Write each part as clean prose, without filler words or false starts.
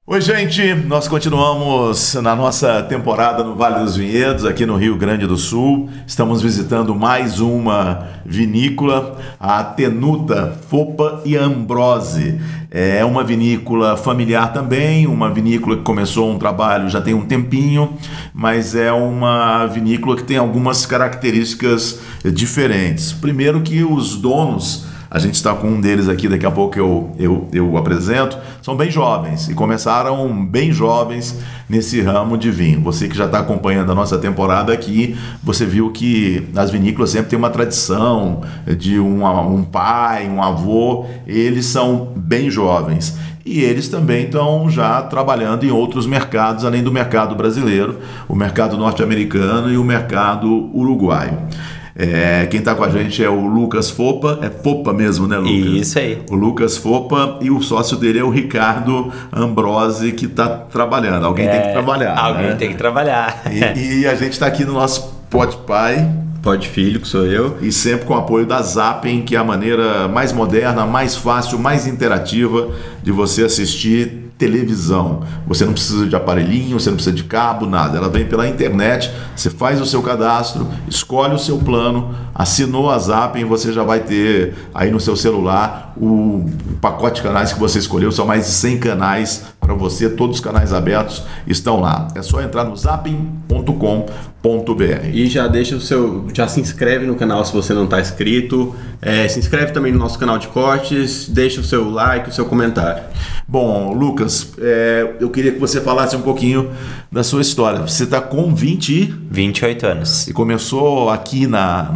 Oi, gente, nós continuamos na nossa temporada no Vale dos Vinhedos, aqui no Rio Grande do Sul. Estamos visitando mais uma vinícola, a Tenuta Foppa e Ambrose. É uma vinícola familiar também, uma vinícola que começou um trabalho já tem um tempinho, mas é uma vinícola que tem algumas características diferentes. Primeiro que os donos, a gente está com um deles aqui, daqui a pouco eu apresento, são bem jovens e começaram bem jovens nesse ramo de vinho. Você que já está acompanhando a nossa temporada aqui, você viu que as vinícolas sempre têm uma tradição de um pai, um avô, eles são bem jovens. E eles também estão já trabalhando em outros mercados, além do mercado brasileiro, o mercado norte-americano e o mercado uruguaio. Quem está com a gente é o Lucas Foppa, é Foppa mesmo, né, Lucas? Isso aí. O Lucas Foppa, e o sócio dele é o Ricardo Ambrose, que está trabalhando. Alguém tem que trabalhar. Alguém tem que trabalhar. E a gente está aqui no nosso Podpai. Pode Filho, que sou eu. E sempre com o apoio da Zapping, que é a maneira mais moderna, mais fácil, mais interativa de você assistir televisão. Você não precisa de aparelhinho, você não precisa de cabo, nada. Ela vem pela internet, você faz o seu cadastro, escolhe o seu plano, assinou a Zapping, você já vai ter aí no seu celular o pacote de canais que você escolheu. São mais de 100 canais para você, todos os canais abertos estão lá. É só entrar no zapping.com.br. E já deixa já se inscreve no canal se você não está inscrito. Se inscreve também no nosso canal de cortes, deixa o seu like, o seu comentário. Bom, Lucas, eu queria que você falasse um pouquinho da sua história. Você está com 28 anos. E começou aqui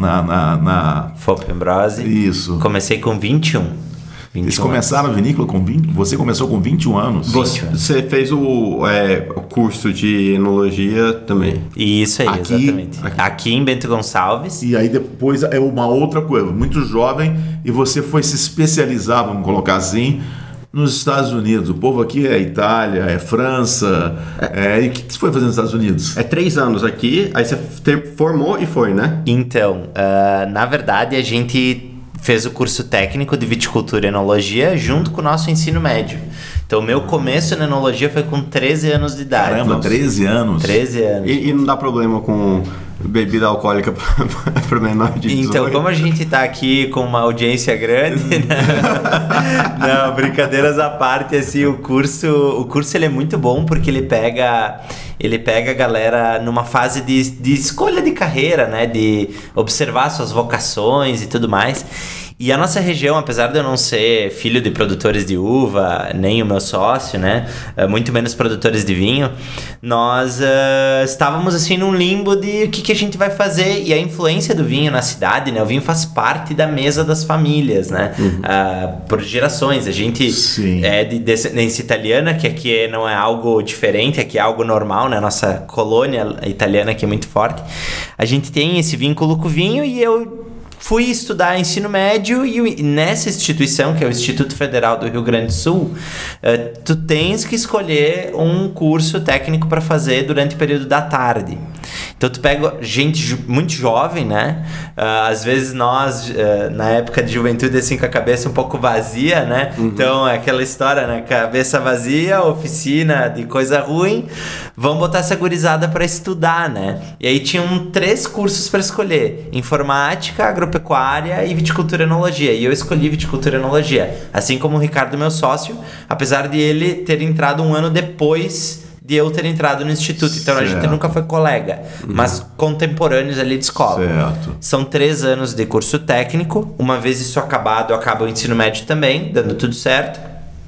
na Foppa e Ambrose. Isso. Comecei com 21. Eles começaram a vinícola com 20? Você começou com 21 anos? Você fez o curso de enologia também. Isso aí, exatamente. Aqui em Bento Gonçalves. E aí depois é uma outra coisa, muito jovem, e você foi se especializar, vamos colocar assim, nos Estados Unidos. O povo aqui é Itália, é França. E o que você foi fazer nos Estados Unidos? 3 anos aqui, aí você formou e foi, né? Então, na verdade, a gente fez o curso técnico de viticultura e enologia junto com o nosso ensino médio. Então, o meu começo na enologia foi com 13 anos de idade. Caramba, 13 anos. 13 anos. E não dá problema com bebida alcoólica para menor de 18? Então, como a gente tá aqui com uma audiência grande, né? Não, brincadeiras à parte, assim, o curso ele é muito bom porque ele pega a galera numa fase de escolha de carreira, né? De observar suas vocações e tudo mais. E a nossa região, apesar de eu não ser filho de produtores de uva, nem o meu sócio, né? Muito menos produtores de vinho, nós estávamos assim num limbo de o que a gente vai fazer. E a influência do vinho na cidade, né? O vinho faz parte da mesa das famílias, né? Por gerações. A gente é de descendência italiana, que aqui não é algo diferente, aqui é algo normal, né? A nossa colônia italiana aqui é muito forte. A gente tem esse vínculo com o vinho e eu fui estudar ensino médio e nessa instituição, que é o Instituto Federal do Rio Grande do Sul, tu tens que escolher um curso técnico para fazer durante o período da tarde. Então tu pega gente muito jovem, né? Às vezes nós, na época de juventude, assim, com a cabeça um pouco vazia, né? Então é aquela história, né? Cabeça vazia, oficina de coisa ruim, vamos botar essa gurizada para estudar, né? E aí tinham 3 cursos para escolher: informática, agropecuária e viticultura e enologia. E eu escolhi viticultura e enologia, assim como o Ricardo, meu sócio, apesar de ele ter entrado um ano depois de eu ter entrado no instituto. Então a gente nunca foi colega, mas contemporâneos ali de escola. Certo. São 3 anos de curso técnico. Uma vez isso acabado, acaba o ensino médio também, dando tudo certo.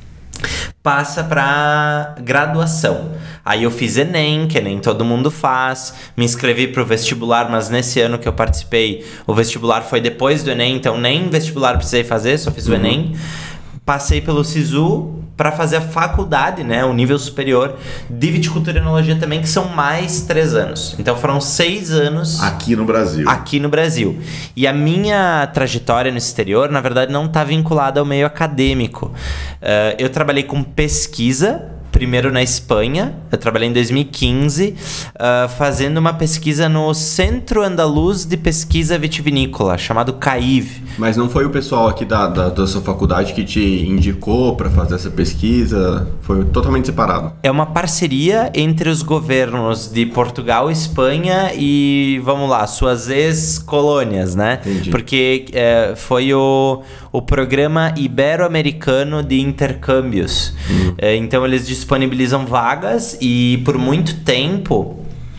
Passa para graduação. Aí eu fiz Enem, que nem todo mundo faz. Me inscrevi para o vestibular, mas nesse ano que eu participei, o vestibular foi depois do Enem, então nem vestibular precisei fazer, só fiz o Enem. Passei pelo SISU para fazer a faculdade, né, o nível superior de viticultura e enologia também, que são mais 3 anos. Então foram 6 anos aqui no Brasil. Aqui no Brasil. E a minha trajetória no exterior, na verdade, não está vinculada ao meio acadêmico. Eu trabalhei com pesquisa primeiro na Espanha. Eu trabalhei em 2015 fazendo uma pesquisa no Centro Andaluz de Pesquisa Vitivinícola, chamado CAIV. Mas não foi o pessoal aqui da sua faculdade que te indicou para fazer essa pesquisa? Foi totalmente separado? É uma parceria entre os governos de Portugal e Espanha e, vamos lá, suas ex-colônias, né? Entendi. Porque foi o Programa Ibero-Americano de Intercâmbios. Então eles disponibilizam vagas e por muito tempo...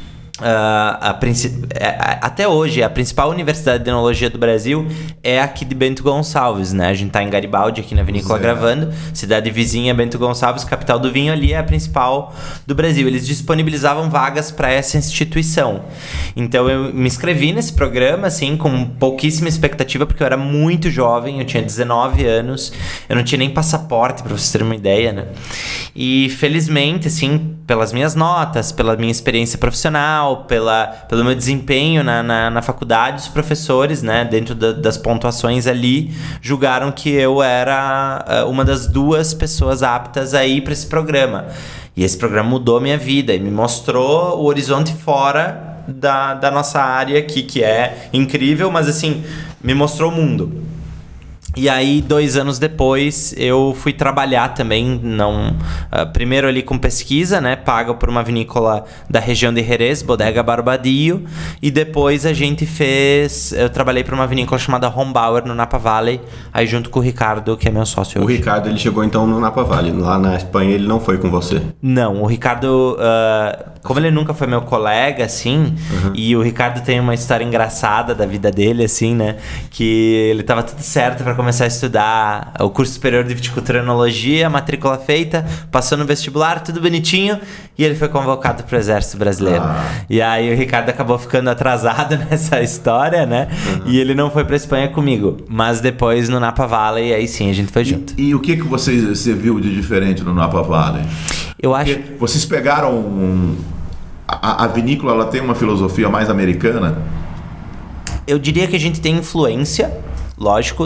até hoje, a principal universidade de enologia do Brasil é aqui de Bento Gonçalves, né? A gente tá em Garibaldi, aqui na vinícola gravando. Cidade vizinha, Bento Gonçalves, capital do vinho, ali é a principal do Brasil. Eles disponibilizavam vagas para essa instituição. Então eu me inscrevi nesse programa, assim, com pouquíssima expectativa, porque eu era muito jovem, eu tinha 19 anos, eu não tinha nem passaporte, para vocês terem uma ideia, né? E felizmente, assim, pelas minhas notas, pela minha experiência profissional, pelo meu desempenho na faculdade, os professores, né, dentro das pontuações ali, julgaram que eu era uma das 2 pessoas aptas a ir para esse programa. E esse programa mudou a minha vida e me mostrou o horizonte fora da nossa área aqui, que é incrível, mas assim, me mostrou o mundo. E aí, 2 anos depois, eu fui trabalhar também, primeiro ali com pesquisa, né, pago por uma vinícola da região de Jerez, Bodega Barbadillo, e depois eu trabalhei para uma vinícola chamada Hombauer, no Napa Valley, aí junto com o Ricardo, que é meu sócio hoje. O Ricardo, ele chegou então no Napa Valley, lá na Espanha ele não foi com você? Não, o Ricardo, como ele nunca foi meu colega, assim, e o Ricardo tem uma história engraçada da vida dele, assim, né, que ele tava tudo certo para começar a estudar o curso superior de viticultura e enologia, matrícula feita, passou no vestibular, tudo bonitinho, e ele foi convocado pro Exército Brasileiro. E aí o Ricardo acabou ficando atrasado nessa história, né? E ele não foi pra Espanha comigo, mas depois no Napa Valley, aí sim, a gente foi junto. E o que você viu de diferente no Napa Valley? Eu acho... Porque vocês pegaram... A vinícola, ela tem uma filosofia mais americana? Eu diria que a gente tem influência, lógico,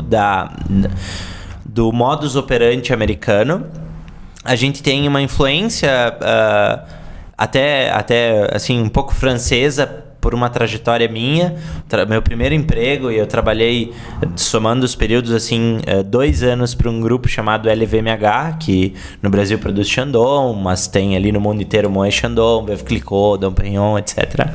do modus operandi americano. A gente tem uma influência até assim, um pouco francesa por uma trajetória minha. Meu primeiro emprego, e eu trabalhei, somando os períodos, assim, 2 anos para um grupo chamado LVMH, que no Brasil produz Chandon, mas tem ali no mundo inteiro Moët Chandon, Veuve Clicquot, Dom Pignon, etc.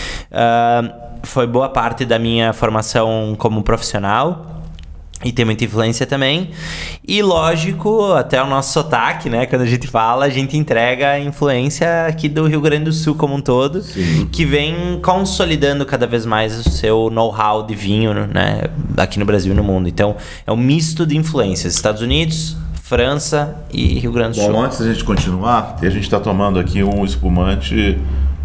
Foi boa parte da minha formação como profissional e tem muita influência também. E lógico, até o nosso sotaque, né? Quando a gente fala, a gente entrega a influência aqui do Rio Grande do Sul como um todo. Sim. Que vem consolidando cada vez mais o seu know-how de vinho, né? Aqui no Brasil e no mundo. Então, é um misto de influências. Estados Unidos, França e Rio Grande do Sul. Bom, antes da gente continuar, a gente está tomando aqui um espumante,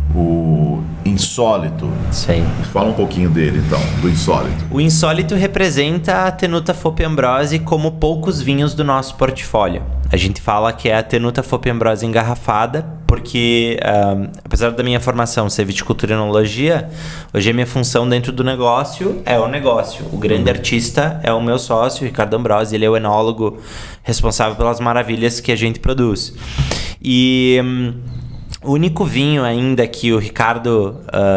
o Insólito. Sei. Fala um pouquinho dele, então, do Insólito. O Insólito representa a Tenuta Fope Ambrose como poucos vinhos do nosso portfólio. A gente fala que é a Tenuta Fope Ambrose engarrafada, porque apesar da minha formação ser viticultura e enologia, hoje a minha função dentro do negócio é o negócio. O grande artista é o meu sócio, Ricardo Ambrose, ele é o enólogo responsável pelas maravilhas que a gente produz. E o único vinho ainda que o Ricardo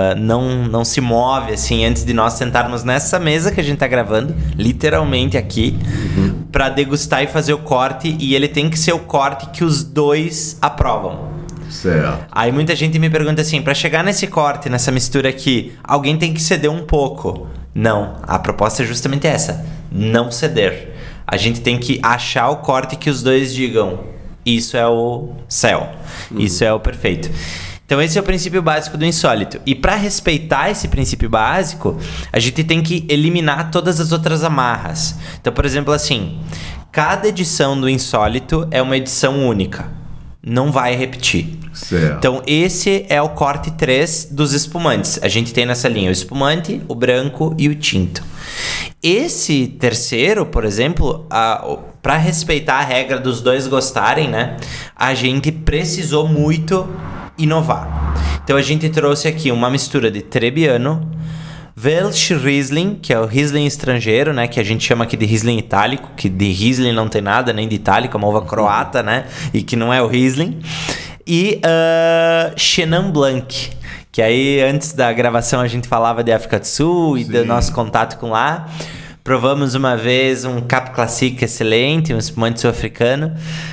não se move, assim, antes de nós sentarmos nessa mesa que a gente tá gravando, literalmente aqui, para degustar e fazer o corte, e ele tem que ser o corte que os 2 aprovam. Certo. Aí muita gente me pergunta assim, para chegar nesse corte, nessa mistura aqui, alguém tem que ceder um pouco. Não, a proposta é justamente essa, não ceder. A gente tem que achar o corte que os 2 digam: isso é o céu, isso é o perfeito. Então esse é o princípio básico do Insólito. E para respeitar esse princípio básico, a gente tem que eliminar todas as outras amarras. Então, por exemplo, assim, cada edição do Insólito é uma edição única, não vai repetir. Certo. Então esse é o corte 3 dos espumantes. A gente tem nessa linha o espumante, o branco e o tinto. Esse terceiro, por exemplo, para respeitar a regra dos 2 gostarem, né, a gente precisou muito inovar. Então a gente trouxe aqui uma mistura de Trebbiano, Welsh Riesling, que é o Riesling estrangeiro, né? Que a gente chama aqui de Riesling itálico, que de Riesling não tem nada, nem de itálico, é uma uva croata, né? E que não é o Riesling. E Chenin Blanc, que aí antes da gravação a gente falava de África do Sul e do nosso contato com lá. Provamos uma vez um Cap Classique excelente, um espumante sul-africano.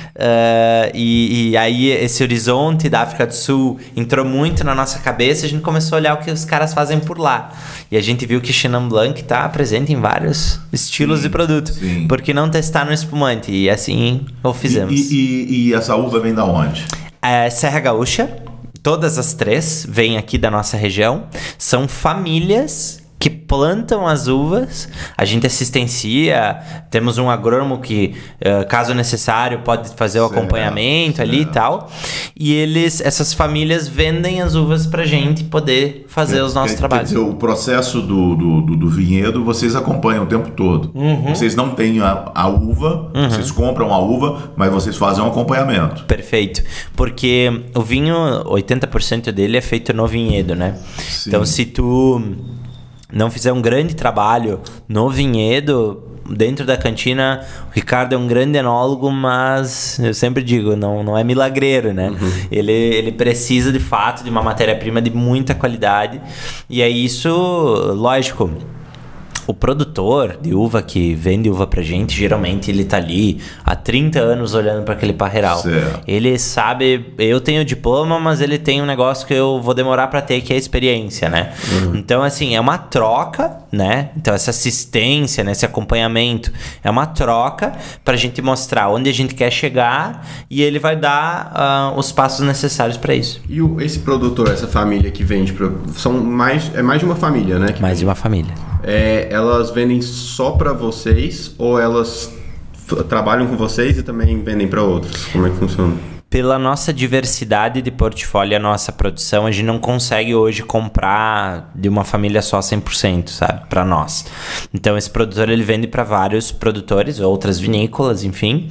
E aí esse horizonte da África do Sul entrou muito na nossa cabeça. A gente começou a olhar o que os caras fazem por lá. E a gente viu que Chenin Blanc está presente em vários estilos de produto. Sim. Por que não testar no espumante? E assim o fizemos. E essa uva vem da onde? Serra Gaúcha. Todas as 3 vêm aqui da nossa região. São famílias que plantam as uvas, a gente assistencia, temos um agrônomo que, caso necessário, pode fazer o acompanhamento ali e tal. E essas famílias vendem as uvas pra gente poder fazer os nossos trabalhos. Quer dizer, o processo do vinhedo vocês acompanham o tempo todo. Vocês não têm a uva, vocês compram a uva, mas vocês fazem um acompanhamento. Perfeito. Porque o vinho, 80% dele é feito no vinhedo, né? Sim. Então, se tu não fizer um grande trabalho no vinhedo, dentro da cantina, o Ricardo é um grande enólogo, mas eu sempre digo, não é milagreiro, né? Ele precisa de fato de uma matéria-prima de muita qualidade. E é isso, lógico. O produtor de uva que vende uva pra gente, geralmente ele tá ali há 30 anos olhando para aquele parreiral. Certo. Ele sabe, eu tenho diploma, mas ele tem um negócio que eu vou demorar para ter, que é a experiência, né? Então, assim, é uma troca, né? Então, essa assistência, né? Esse acompanhamento é uma troca pra gente mostrar onde a gente quer chegar e ele vai dar os passos necessários para isso. E esse produtor, essa família que vende, é mais de uma família, né? Mais de uma família. Elas vendem só para vocês ou elas trabalham com vocês e também vendem para outros? Como é que funciona? Pela nossa diversidade de portfólio, a nossa produção, a gente não consegue hoje comprar de uma família só 100%, sabe? Para nós. Então, esse produtor, ele vende para vários produtores, outras vinícolas, enfim.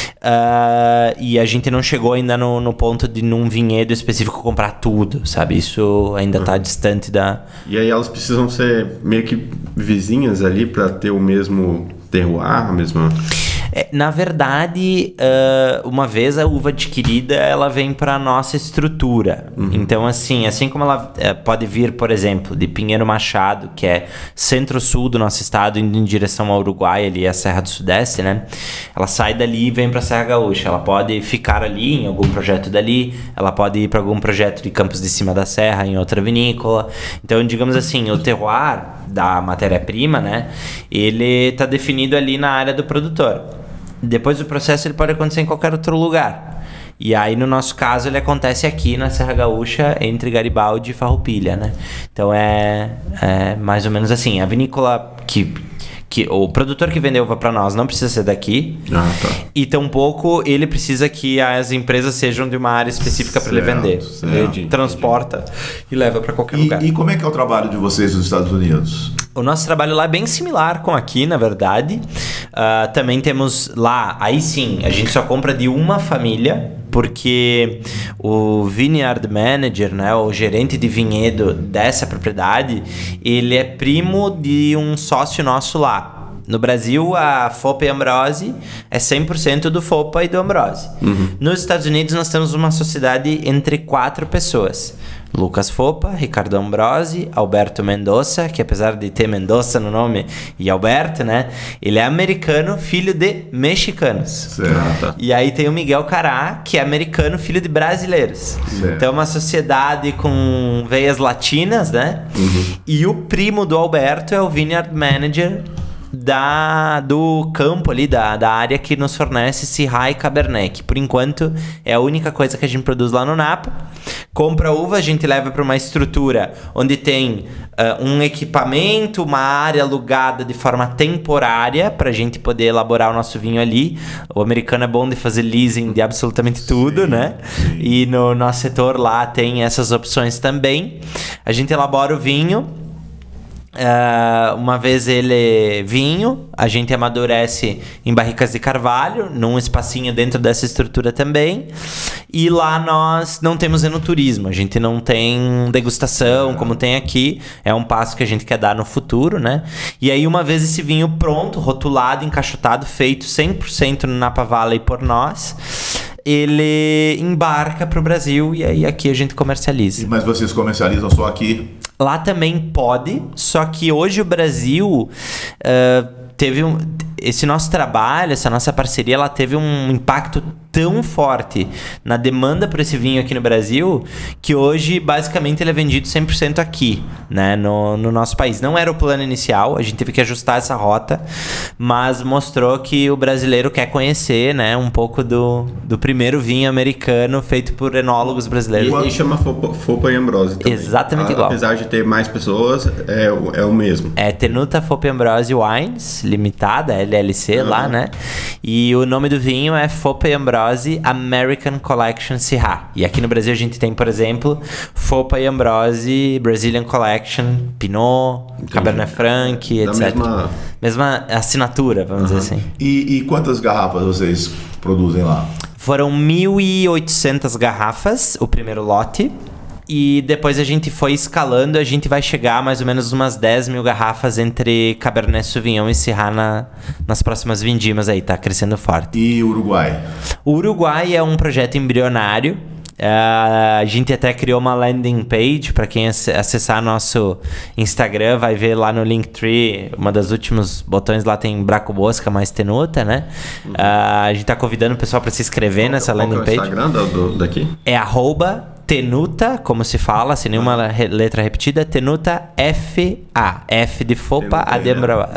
E a gente não chegou ainda no ponto de, num vinhedo específico, comprar tudo, sabe? Isso ainda está distante da... E aí elas precisam ser meio que vizinhas ali para ter o mesmo terroir, a mesma... Na verdade, uma vez a uva adquirida, ela vem para nossa estrutura. Então, assim como ela pode vir, por exemplo, de Pinheiro Machado, que é centro-sul do nosso estado, indo em direção ao Uruguai, ali a Serra do Sudeste, né? Ela sai dali e vem para a Serra Gaúcha. Ela pode ficar ali em algum projeto dali, ela pode ir para algum projeto de Campos de Cima da Serra, em outra vinícola. Então, digamos assim, o terroir da matéria-prima, né? Ele está definido ali na área do produtor. Depois o processo ele pode acontecer em qualquer outro lugar. E aí, no nosso caso, ele acontece aqui na Serra Gaúcha, entre Garibaldi e Farroupilha, né? Então, é mais ou menos assim. A vinícola que o produtor que vendeu uva para nós não precisa ser daqui. E tampouco ele precisa que as empresas sejam de uma área específica para ele vender. Ele transporta e leva para qualquer lugar. E como é que é o trabalho de vocês nos Estados Unidos? O nosso trabalho lá é bem similar com aqui, na verdade. Também temos lá, aí sim, a gente só compra de uma família, porque o Vineyard Manager, né, o gerente de vinhedo dessa propriedade, ele é primo de um sócio nosso lá. No Brasil, a Fopa e Ambrose é 100% do Fopa e do Ambrose. Nos Estados Unidos, nós temos uma sociedade entre 4 pessoas. Lucas Fopa, Ricardo Ambrose, Alberto Mendoza, que apesar de ter Mendoza no nome e Alberto, né? Ele é americano, filho de mexicanos. Certo. E aí tem o Miguel Cará, que é americano, filho de brasileiros. Certo. Então é uma sociedade com veias latinas, né? E o primo do Alberto é o Vineyard Manager do campo ali, da área que nos fornece Syrah e Cabernet, que por enquanto é a única coisa que a gente produz lá no Napa. Compra a uva, a gente leva para uma estrutura onde tem um equipamento, uma área alugada de forma temporária para a gente poder elaborar o nosso vinho ali. O americano é bom de fazer leasing de absolutamente tudo, né? Sim. E no nosso setor lá tem essas opções também. A gente elabora o vinho Uma vez ele vinho, a gente amadurece em barricas de carvalho, num espacinho dentro dessa estrutura também. E lá nós não temos enoturismo, a gente não tem degustação como tem aqui. É um passo que a gente quer dar no futuro, né? E aí uma vez esse vinho pronto, rotulado, encaixotado, feito 100% no Napa Valley por nós, ele embarca para o Brasil e aí aqui a gente comercializa. Mas vocês comercializam só aqui? Lá também pode, só que hoje o Brasil teve esse nosso trabalho, essa nossa parceria, ela teve um impacto tão forte na demanda por esse vinho aqui no Brasil, que hoje basicamente ele é vendido 100% aqui, né, no nosso país. Não era o plano inicial, a gente teve que ajustar essa rota, mas mostrou que o brasileiro quer conhecer, né, um pouco do primeiro vinho americano feito por enólogos brasileiros. E chama Fopa e Ambrosi também. Exatamente igual. Apesar de ter mais pessoas, é o mesmo. É Tenuta Fopa e Ambrosi Wines Limitada, LLC lá, né? E o nome do vinho é Fopa e Ambrosi American Collection Syrah. E aqui no Brasil a gente tem, por exemplo, Fopa e Ambrosi Brazilian Collection Pinot, Cabernet Franc, etc. Mesma assinatura, vamos dizer assim. E quantas garrafas vocês produzem lá? Foram 1.800 garrafas, o primeiro lote. E depois a gente foi escalando, a gente vai chegar a mais ou menos umas 10 mil garrafas entre Cabernet Sauvignon e Syrah nas próximas vindimas aí, tá crescendo forte. E Uruguai? O Uruguai é um projeto embrionário. A gente até criou uma landing page para quem acessar nosso Instagram, vai ver lá no Linktree, uma das últimos botões lá tem Braco Bosca mais Tenuta, né? A gente tá convidando o pessoal para se inscrever nessa landing page. Qual é o Instagram daqui? É @Tenuta, como se fala, sem nenhuma letra repetida, Tenuta FA. F de Fopa, A de Ambrosi.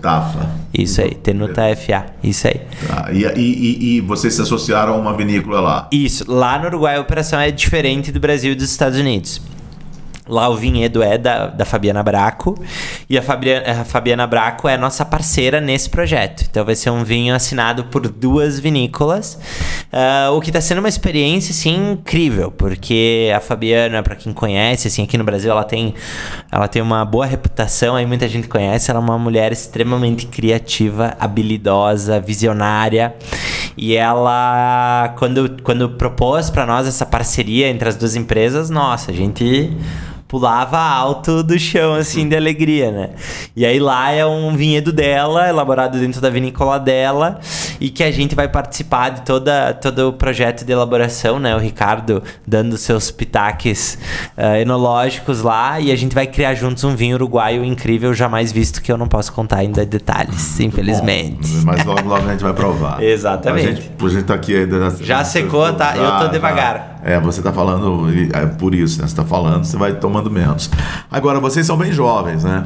Isso aí, Tenuta FA. Isso aí. Tá. E vocês se associaram a uma vinícola lá? Isso. Lá no Uruguai a operação é diferente do Brasil e dos Estados Unidos. Lá o vinhedo é da Fabiana Braco. E a Fabiana Braco é nossa parceira nesse projeto. Então vai ser um vinho assinado por 2 vinícolas. O que está sendo uma experiência, assim, incrível. Porque a Fabiana, para quem conhece, assim, aqui no Brasil, ela tem uma boa reputação. Aí muita gente conhece. Ela é uma mulher extremamente criativa, habilidosa, visionária. E ela, quando propôs para nós essa parceria entre as 2 empresas, nossa, a gente pulava alto do chão, assim, de alegria, né? E aí lá é um vinhedo dela, elaborado dentro da vinícola dela, e que a gente vai participar de todo o projeto de elaboração, né? O Ricardo dando seus pitaques enológicos lá, e a gente vai criar juntos um vinho uruguaio incrível, jamais visto, que eu não posso contar ainda detalhes, infelizmente. Bom, mas logo a gente vai provar. Exatamente. A gente tá aqui ainda... Já secou, tá? Eu tô devagar. Você tá falando, por isso, né? Você tá falando, você vai tomando menos. Agora, vocês são bem jovens, né?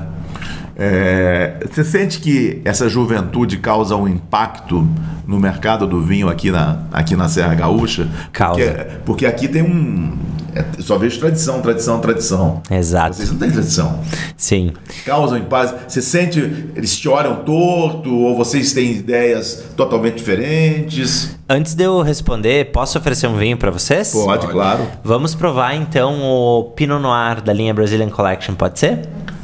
Você sente que essa juventude causa um impacto no mercado do vinho aqui na Serra Gaúcha? Causa. Porque aqui tem só vejo tradição. Exato. Vocês não têm tradição. Sim. Causam impacto. Você sente, eles te olham torto, ou vocês têm ideias totalmente diferentes? Antes de eu responder, posso oferecer um vinho para vocês? Pode, claro. Vamos provar então o Pinot Noir da linha Brazilian Collection, pode ser?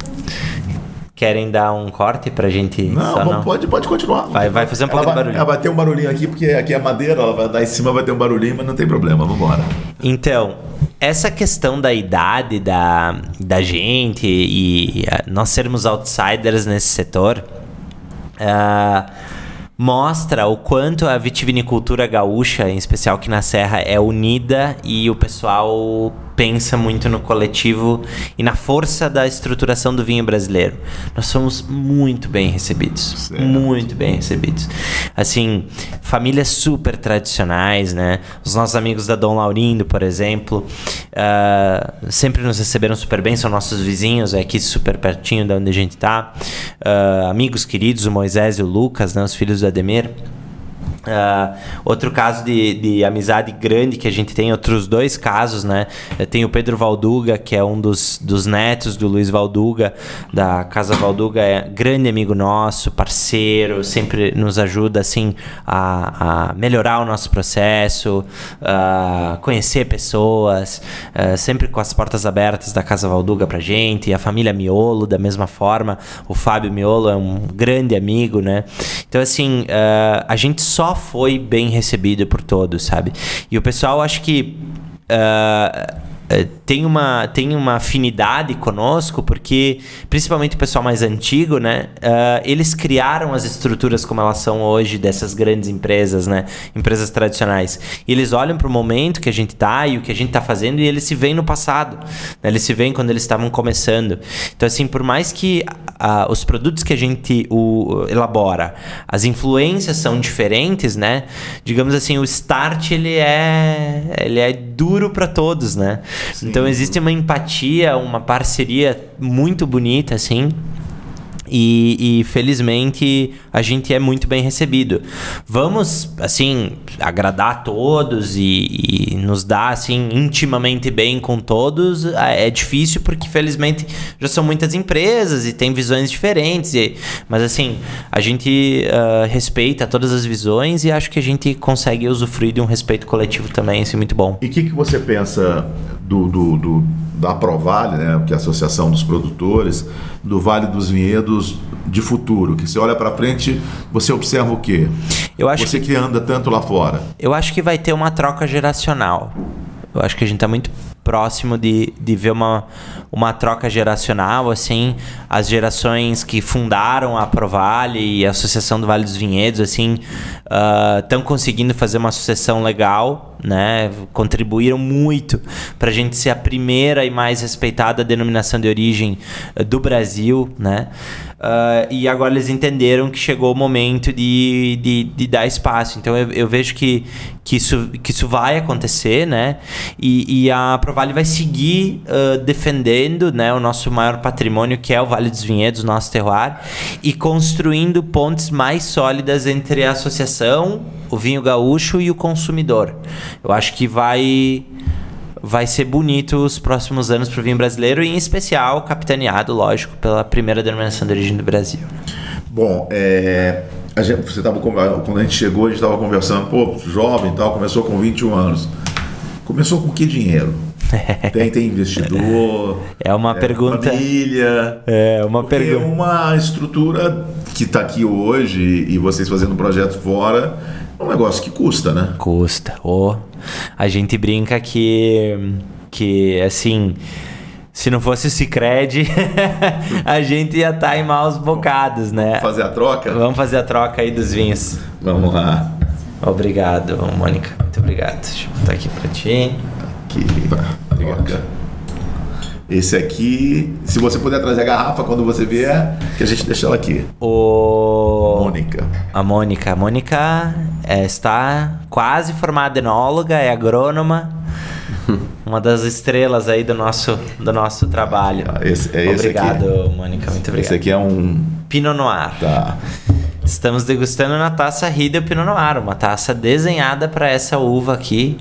Querem dar um corte pra gente? Não, pode continuar. Vai fazer um pouco de barulho. Ela vai ter um barulhinho aqui, porque aqui é madeira, ela vai dar em cima, vai ter um barulhinho, mas não tem problema, vamos embora. Então, essa questão da idade da gente e nós sermos outsiders nesse setor mostra o quanto a vitivinicultura gaúcha, em especial aqui na Serra, é unida e o pessoal pensa muito no coletivo e na força da estruturação do vinho brasileiro. Nós somos muito bem recebidos. Certo. Muito bem recebidos. Assim, famílias super tradicionais, né? Os nossos amigos da Dom Laurindo, por exemplo, sempre nos receberam super bem, são nossos vizinhos, é aqui super pertinho de onde a gente tá. Amigos queridos, o Moisés e o Lucas, né? Os filhos do Ademir. Outro caso de amizade grande que a gente tem, outros 2 casos, né? Tem o Pedro Valduga, que é um dos netos do Luiz Valduga, da Casa Valduga, é grande amigo nosso, parceiro, sempre nos ajuda assim a melhorar o nosso processo, conhecer pessoas, sempre com as portas abertas da Casa Valduga pra gente. E a família Miolo, da mesma forma, o Fábio Miolo é um grande amigo, né? Então assim, a gente só foi bem recebido por todos, sabe? E o pessoal, acho que tem uma afinidade conosco, porque principalmente o pessoal mais antigo, né? Eles criaram as estruturas como elas são hoje dessas grandes empresas, né? Empresas tradicionais. E eles olham para o momento que a gente tá e o que a gente tá fazendo, e eles se veem no passado, né? Eles se veem quando eles estavam começando. Então, assim, por mais que os produtos que a gente elabora, as influências são diferentes, né? Digamos assim, o start ele é duro para todos, né? Sim. Então existe uma empatia, uma parceria muito bonita, assim. E felizmente a gente é muito bem recebido. Vamos, assim, agradar a todos e nos dar, assim, intimamente bem com todos. É difícil porque, felizmente, já são muitas empresas e tem visões diferentes. Mas, assim, a gente respeita todas as visões e acho que a gente consegue usufruir de um respeito coletivo também, assim, muito bom. E o que você pensa da Provale, né, que é a Associação dos Produtores, do Vale dos Vinhedos de futuro? Que você olha para frente, você observa o quê? Você que anda tanto lá fora. Eu acho que vai ter uma troca geracional. Eu acho que a gente está muito próximo de ver uma troca geracional, assim. As gerações que fundaram a Provale e a Associação do Vale dos Vinhedos, assim, estão conseguindo fazer uma sucessão legal, né? Contribuíram muito para a gente ser a primeira e mais respeitada denominação de origem do Brasil, né? E agora eles entenderam que chegou o momento de dar espaço. Então eu vejo que isso vai acontecer, né? E a Provale vai seguir defendendo, né, o nosso maior patrimônio, que é o Vale dos Vinhedos, nosso terroir, e construindo pontes mais sólidas entre a associação, o vinho gaúcho e o consumidor. Eu acho que vai ser bonito os próximos anos para o vinho brasileiro, e em especial capitaneado, lógico, pela primeira denominação de origem do Brasil. Bom, quando a gente chegou, a gente estava conversando, jovem e tal, começou com 21 anos. Começou com que dinheiro? Tem investidor? É uma pergunta. Família? É uma pergunta. É uma estrutura que está aqui hoje e vocês fazendo um projeto fora, é um negócio que custa, né? Custa. A gente brinca que assim, se não fosse o Sicredi, a gente ia estar em maus bocados, né? Vamos fazer a troca? Vamos fazer a troca aí dos vinhos. Vamos lá. Obrigado, Mônica. Muito obrigado. Deixa eu botar aqui pra ti. Obrigado. Esse aqui, se você puder trazer a garrafa quando você vier, que a gente deixa ela aqui. Mônica. A Mônica está quase formada enóloga, é agrônoma. Uma das estrelas aí do nosso trabalho. Obrigado, aqui. Mônica, muito obrigado. Esse aqui é um Pinot Noir. Tá. Estamos degustando na taça Riedel Pinot Noir, uma taça desenhada para essa uva aqui.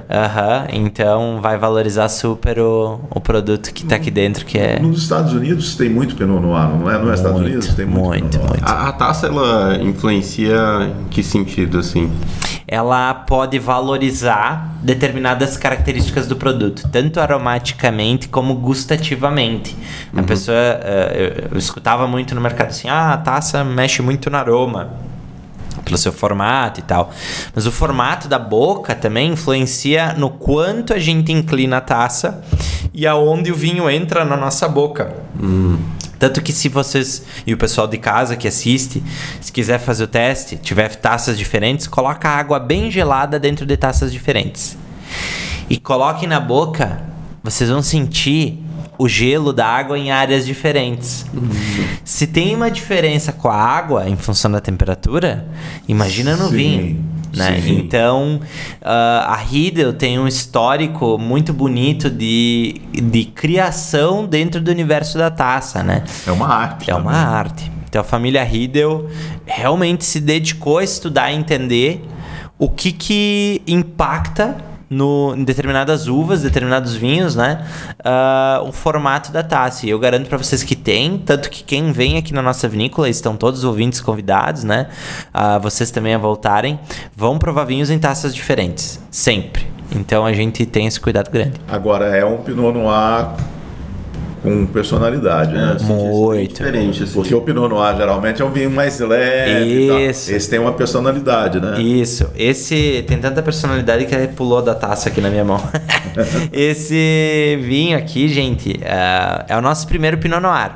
Então vai valorizar super o produto que está aqui dentro, que é... Nos Estados Unidos tem muito Pinot Noir, não é? Nos Estados Unidos tem muito. A taça, ela influencia em que sentido, assim? Ela pode valorizar determinadas características do produto, tanto aromaticamente como gustativamente. A pessoa, eu escutava muito no mercado assim, a taça mexe muito no aroma, pelo seu formato e tal. Mas o formato da boca também influencia no quanto a gente inclina a taça e aonde o vinho entra na nossa boca. Tanto que se vocês, e o pessoal de casa que assiste, se quiser fazer o teste, tiver taças diferentes, coloca água bem gelada dentro de taças diferentes. E coloque na boca, vocês vão sentir o gelo da água em áreas diferentes. Se tem uma diferença com a água em função da temperatura, imagina no vinho. Né? Então, a Riedel tem um histórico muito bonito de criação dentro do universo da taça, né? É uma arte. É uma arte. Então a família Riedel realmente se dedicou a estudar e entender o que impacta em determinadas uvas, determinados vinhos, né? O formato da taça. E eu garanto para vocês que tem, tanto que quem vem aqui na nossa vinícola, estão todos os ouvintes convidados, né? Vocês também a voltarem, vão provar vinhos em taças diferentes, sempre. Então a gente tem esse cuidado grande. Agora é um Pinot Noir com personalidade, né? Muito diferente, assim. Porque o Pinot Noir geralmente é um vinho mais leve. Isso. Esse tem uma personalidade, né? Isso. Esse tem tanta personalidade que ele pulou da taça aqui na minha mão. Esse vinho aqui, gente, é o nosso primeiro Pinot Noir.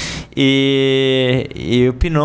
E o Pinot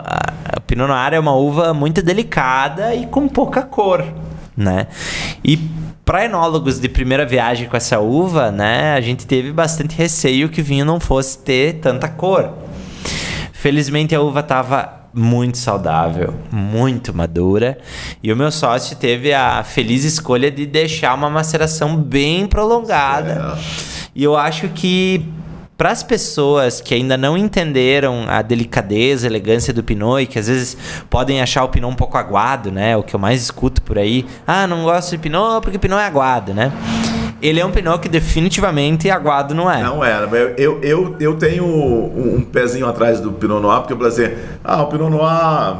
Noir é uma uva muito delicada e com pouca cor, né? E para enólogos de primeira viagem com essa uva, né, a gente teve bastante receio que o vinho não fosse ter tanta cor. Felizmente a uva estava muito saudável, muito madura, e o meu sócio teve a feliz escolha de deixar uma maceração bem prolongada. E eu acho que para as pessoas que ainda não entenderam a delicadeza, a elegância do Pinot e que às vezes podem achar o Pinot um pouco aguado, né? O que eu mais escuto por aí. Não gosto de Pinot porque Pinot é aguado, né? Ele é um Pinot que definitivamente aguado não é. Não era. Eu tenho um pezinho atrás do Pinot Noir, porque eu falei assim, o Pinot Noir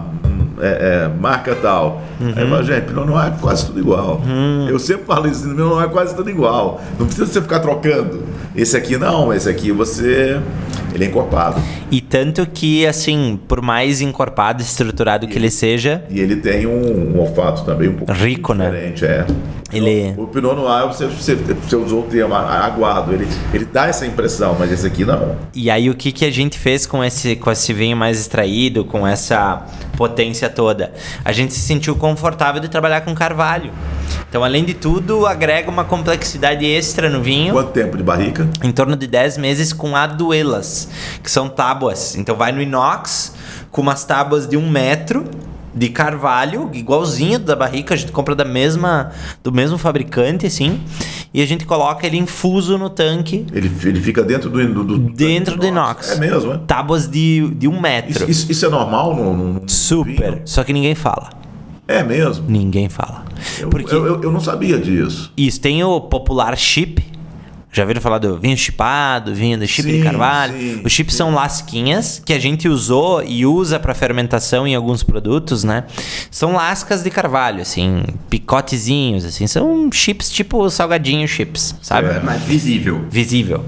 marca tal. Aí eu falo, gente, Pinot Noir é quase tudo igual. Eu sempre falo isso, Pinot Noir é quase tudo igual. Não precisa você ficar trocando. Esse aqui não, esse aqui ele é encorpado. E tanto que, assim, por mais encorpado, estruturado que ele seja... E ele tem um olfato também um pouco rico, diferente, né? O Pinot Noir, você usou o termo aguado, ele dá essa impressão, mas esse aqui não. E aí o que a gente fez com esse vinho mais extraído, com essa potência toda? A gente se sentiu confortável de trabalhar com carvalho. Então, além de tudo, agrega uma complexidade extra no vinho. Quanto tempo de barrica? Em torno de 10 meses com aduelas, que são tábuas. Então vai no inox com umas tábuas de 1 metro de carvalho, igualzinho da barrica, a gente compra do mesmo fabricante, assim, e a gente coloca ele infuso no tanque. Ele fica dentro do inox. É mesmo, é? Tábuas de 1 metro. Isso é normal no Super, vinho? só que ninguém fala. É mesmo? Ninguém fala. Porque eu não sabia disso. Isso, tem o popular chip. Já viram falar do vinho chipado, vinho do chip de carvalho? Os chips são lasquinhas que a gente usou e usa para fermentação em alguns produtos, né? São lascas de carvalho, assim, picotezinhos, assim. São chips tipo salgadinho chips, sabe? É mais visível. Visível.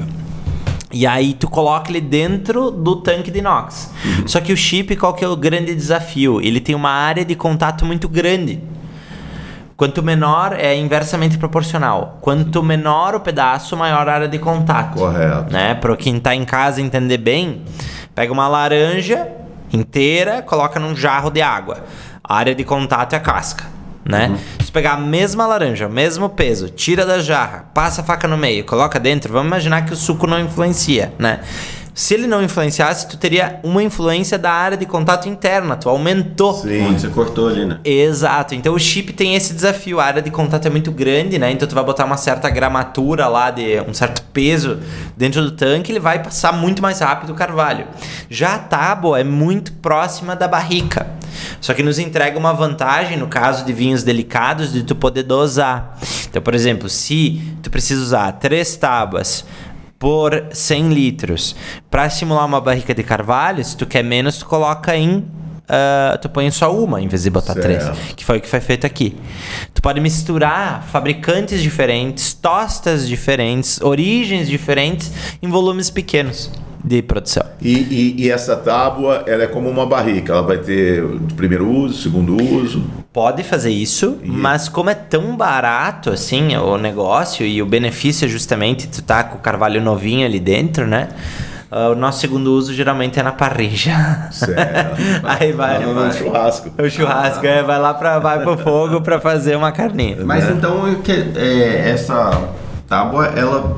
E aí tu coloca ele dentro do tanque de inox. Só que o chip, qual que é o grande desafio? Ele tem uma área de contato muito grande. Quanto menor, é inversamente proporcional. Quanto menor o pedaço, maior a área de contato. Correto. Né? Para quem tá em casa entender bem, pega uma laranja inteira, coloca num jarro de água. A área de contato é a casca. Né? Se pegar a mesma laranja, o mesmo peso, tira da jarra, passa a faca no meio, coloca dentro, vamos imaginar que o suco não influencia, né? Se ele não influenciasse, tu teria uma influência da área de contato interna, tu aumentou. Sim. Onde você cortou ali, né? Exato, então o chip tem esse desafio, a área de contato é muito grande, né? Então tu vai botar uma certa gramatura lá, de um certo peso dentro do tanque, ele vai passar muito mais rápido o carvalho. Já a tábua é muito próxima da barrica, só que nos entrega uma vantagem no caso de vinhos delicados de tu poder dosar. Então, por exemplo, se tu precisa usar 3 tábuas por 100 litros para simular uma barrica de carvalho, se tu quer menos, tu coloca tu põe só uma em vez de botar 3, que foi o que foi feito aqui. Tu pode misturar fabricantes diferentes, tostas diferentes, origens diferentes em volumes pequenos de produção. E essa tábua, ela é como uma barrica, ela vai ter primeiro uso, segundo uso? Pode fazer isso, mas como é tão barato assim o negócio e o benefício é justamente tu tá com o carvalho novinho ali dentro, né? O nosso segundo uso geralmente é na parrilla. Certo. Aí vai no churrasco. O churrasco, vai pro fogo pra fazer uma carninha. Mas então essa tábua, ela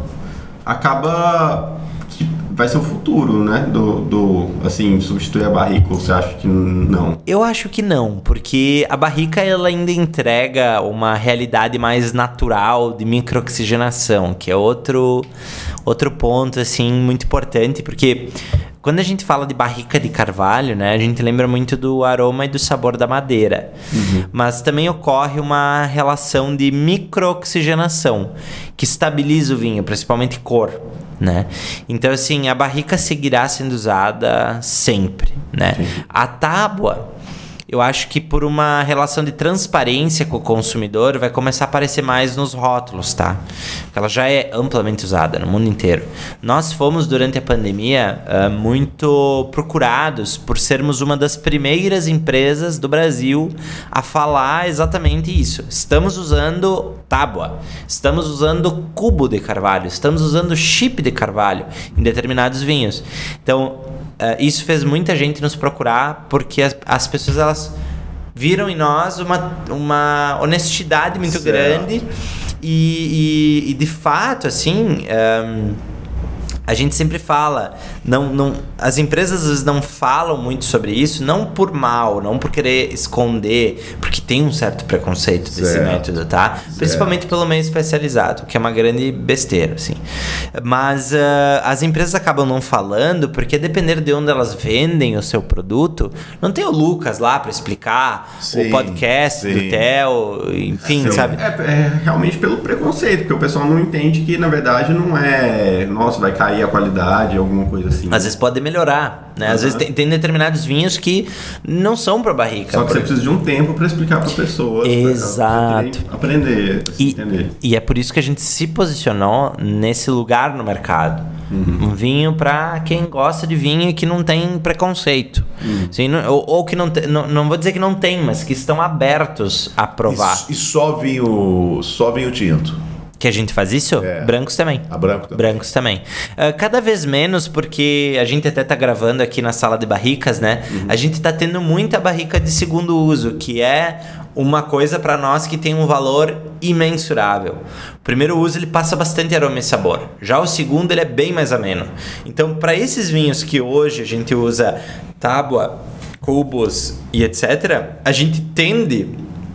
acaba que vai ser o futuro, né? Assim, substituir a barrica, ou você acha que não? Eu acho que não, porque a barrica ela ainda entrega uma realidade mais natural de microoxigenação, que é outro ponto, assim, muito importante, porque quando a gente fala de barrica de carvalho, né, a gente lembra muito do aroma e do sabor da madeira. Mas também ocorre uma relação de microoxigenação que estabiliza o vinho, principalmente cor, né? Então, assim, a barrica seguirá sendo usada sempre, né? A tábua, eu acho que por uma relação de transparência com o consumidor, vai começar a aparecer mais nos rótulos, tá? Porque ela já é amplamente usada no mundo inteiro. Nós fomos, durante a pandemia, muito procurados por sermos uma das primeiras empresas do Brasil a falar exatamente isso. Estamos usando tábua, estamos usando cubo de carvalho, estamos usando chip de carvalho em determinados vinhos. Então, isso fez muita gente nos procurar, porque as pessoas, elas viram em nós uma honestidade muito grande e de fato, assim, a gente sempre fala, as empresas às vezes não falam muito sobre isso, não por mal, não por querer esconder, porque tem um certo preconceito desse método, tá? Principalmente pelo meio especializado, que é uma grande besteira, assim. Mas as empresas acabam não falando, porque depender de onde elas vendem o seu produto, não tem o Lucas lá para explicar, o podcast do Theo, enfim, sabe? É realmente pelo preconceito, porque o pessoal não entende que, na verdade, não é, nossa, vai cair a qualidade, alguma coisa assim. Às vezes pode melhorar, né? Às vezes tem determinados vinhos que não são para barrica. Só que você precisa de um tempo para explicar para a pessoa. Exato. Pra aprender, entender. E é por isso que a gente se posicionou nesse lugar no mercado. Um vinho para quem gosta de vinho e que não tem preconceito. Assim, ou que não vou dizer que não tem, mas que estão abertos a provar. E só vinho tinto? Que a gente faz isso? Brancos também. Brancos também. Cada vez menos, porque a gente até tá gravando aqui na sala de barricas, né? A gente tá tendo muita barrica de segundo uso, que é uma coisa para nós que tem um valor imensurável. O primeiro uso, ele passa bastante aroma e sabor. Já o segundo, ele é bem mais ameno. Então, para esses vinhos que hoje a gente usa tábua, cubos e etc., a gente tende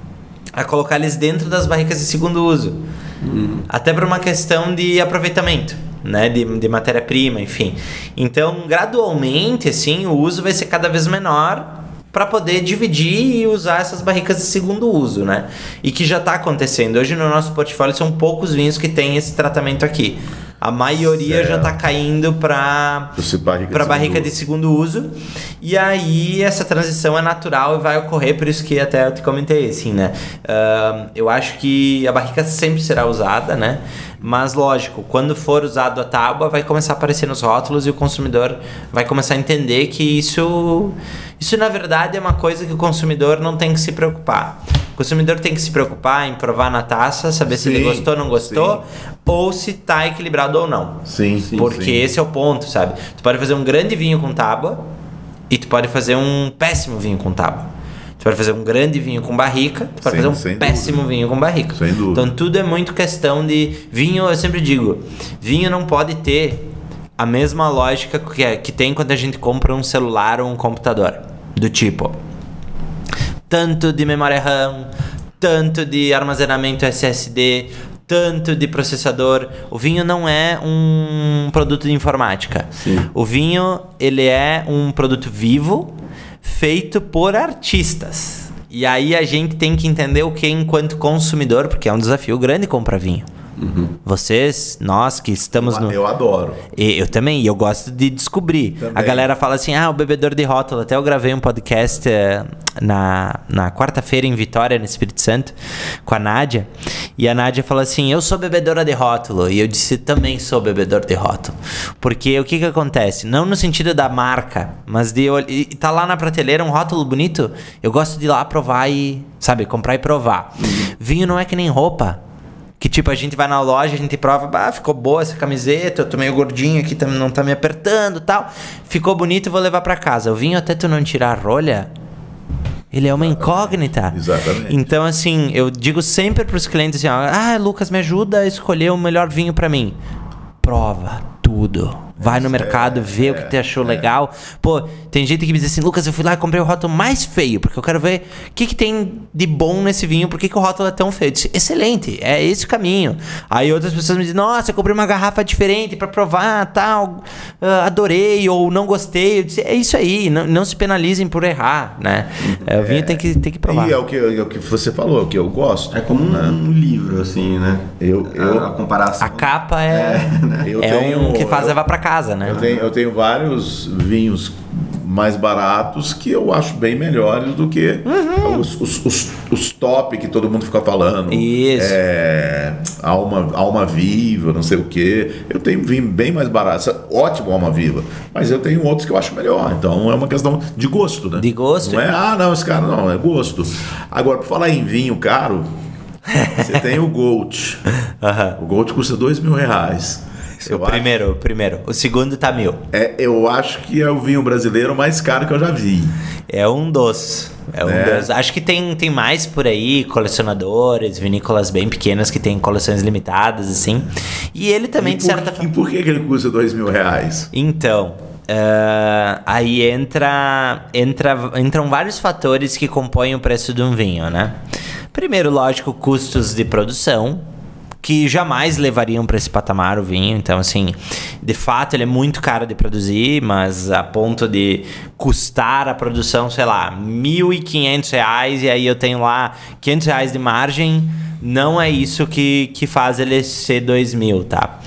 a colocar eles dentro das barricas de segundo uso. Até por uma questão de aproveitamento, né? De matéria-prima, enfim. Então, gradualmente, assim, o uso vai ser cada vez menor para poder dividir e usar essas barricas de segundo uso, né? E que já está acontecendo. Hoje no nosso portfólio são poucos vinhos que têm esse tratamento aqui. A maioria já está caindo para barrica de segundo uso. E aí essa transição é natural e vai ocorrer, por isso que até eu te comentei, assim, né? Eu acho que a barrica sempre será usada, né? Mas lógico, quando for usado a tábua, vai começar a aparecer nos rótulos e o consumidor vai começar a entender que isso na verdade é uma coisa que o consumidor não tem que se preocupar. O consumidor tem que se preocupar em provar na taça, saber se ele gostou ou não gostou, ou se tá equilibrado ou não. Porque esse é o ponto, sabe? Tu pode fazer um grande vinho com tábua e tu pode fazer um péssimo vinho com tábua. Tu pode fazer um grande vinho com barrica, tu pode fazer um péssimo vinho com barrica. Sem dúvida. Então tudo é muito questão de vinho. Eu sempre digo, vinho não pode ter a mesma lógica que tem quando a gente compra um celular ou um computador. Do tipo, tanto de memória RAM, tanto de armazenamento SSD, tanto de processador. O vinho não é um produto de informática. O vinho, ele é um produto vivo, feito por artistas. E aí a gente tem que entender o que enquanto consumidor, porque é um desafio grande comprar vinho. Vocês, nós que estamos Eu adoro. Eu também, e eu gosto de descobrir. Também. A galera fala assim, o bebedor de rótulo. Até eu gravei um podcast na quarta-feira em Vitória, no Espírito Santo, com a Nádia. E a Nádia falou assim, eu sou bebedora de rótulo. E eu disse, também sou bebedor de rótulo. Porque o que acontece? Não no sentido da marca, mas de tá lá na prateleira um rótulo bonito. Eu gosto de ir lá provar e, sabe, comprar e provar. Vinho não é que nem roupa. Que tipo, a gente vai na loja, a gente prova, ficou boa essa camiseta, eu tô meio gordinho aqui, não tá me apertando e tal. Ficou bonito, vou levar pra casa. O vinho, até tu não tirar a rolha, ele é uma incógnita. Exatamente. Então, assim, eu digo sempre pros clientes assim, Lucas, me ajuda a escolher o melhor vinho pra mim. Prova tudo. vai no mercado, vê o que tu achou legal. Pô, tem gente que me diz assim, Lucas, eu fui lá e comprei o rótulo mais feio, porque eu quero ver o que tem de bom nesse vinho, por que o rótulo é tão feio. Eu disse, excelente, é esse o caminho. Aí outras pessoas me dizem, nossa, eu comprei uma garrafa diferente pra provar, tal, adorei ou não gostei. Eu disse, é isso aí, não se penalizem por errar, né? O vinho tem que provar. E é o que você falou, que eu gosto. É como um livro, assim, né? A comparação. A capa um que faz levar pra casa, né? Eu tenho vários vinhos mais baratos que eu acho bem melhores do que os top que todo mundo fica falando. Isso. Alma Viva, não sei o quê. Eu tenho vinho bem mais barato. Ótimo Alma Viva. Mas eu tenho outros que eu acho melhor. Então é uma questão de gosto, né? De gosto. Não não, esse cara não, é gosto. Agora, por falar em vinho caro, você tem o Gold. O Gold custa R$2.000. O primeiro. O segundo tá 1.000. Eu acho que é o vinho brasileiro mais caro que eu já vi. É um dos. Acho que tem mais por aí, colecionadores, vinícolas bem pequenas que tem coleções limitadas, assim. E ele também, de certa forma... E por que ele custa R$2.000? Então... aí entram vários fatores que compõem o preço de um vinho, né? Primeiro, lógico, custos de produção, que jamais levariam para esse patamar o vinho. Então, assim, de fato, ele é muito caro de produzir, mas a ponto de custar a produção, sei lá, R$1.500, e aí eu tenho lá R$500 de margem, não é isso que faz ele ser 2.000, tá?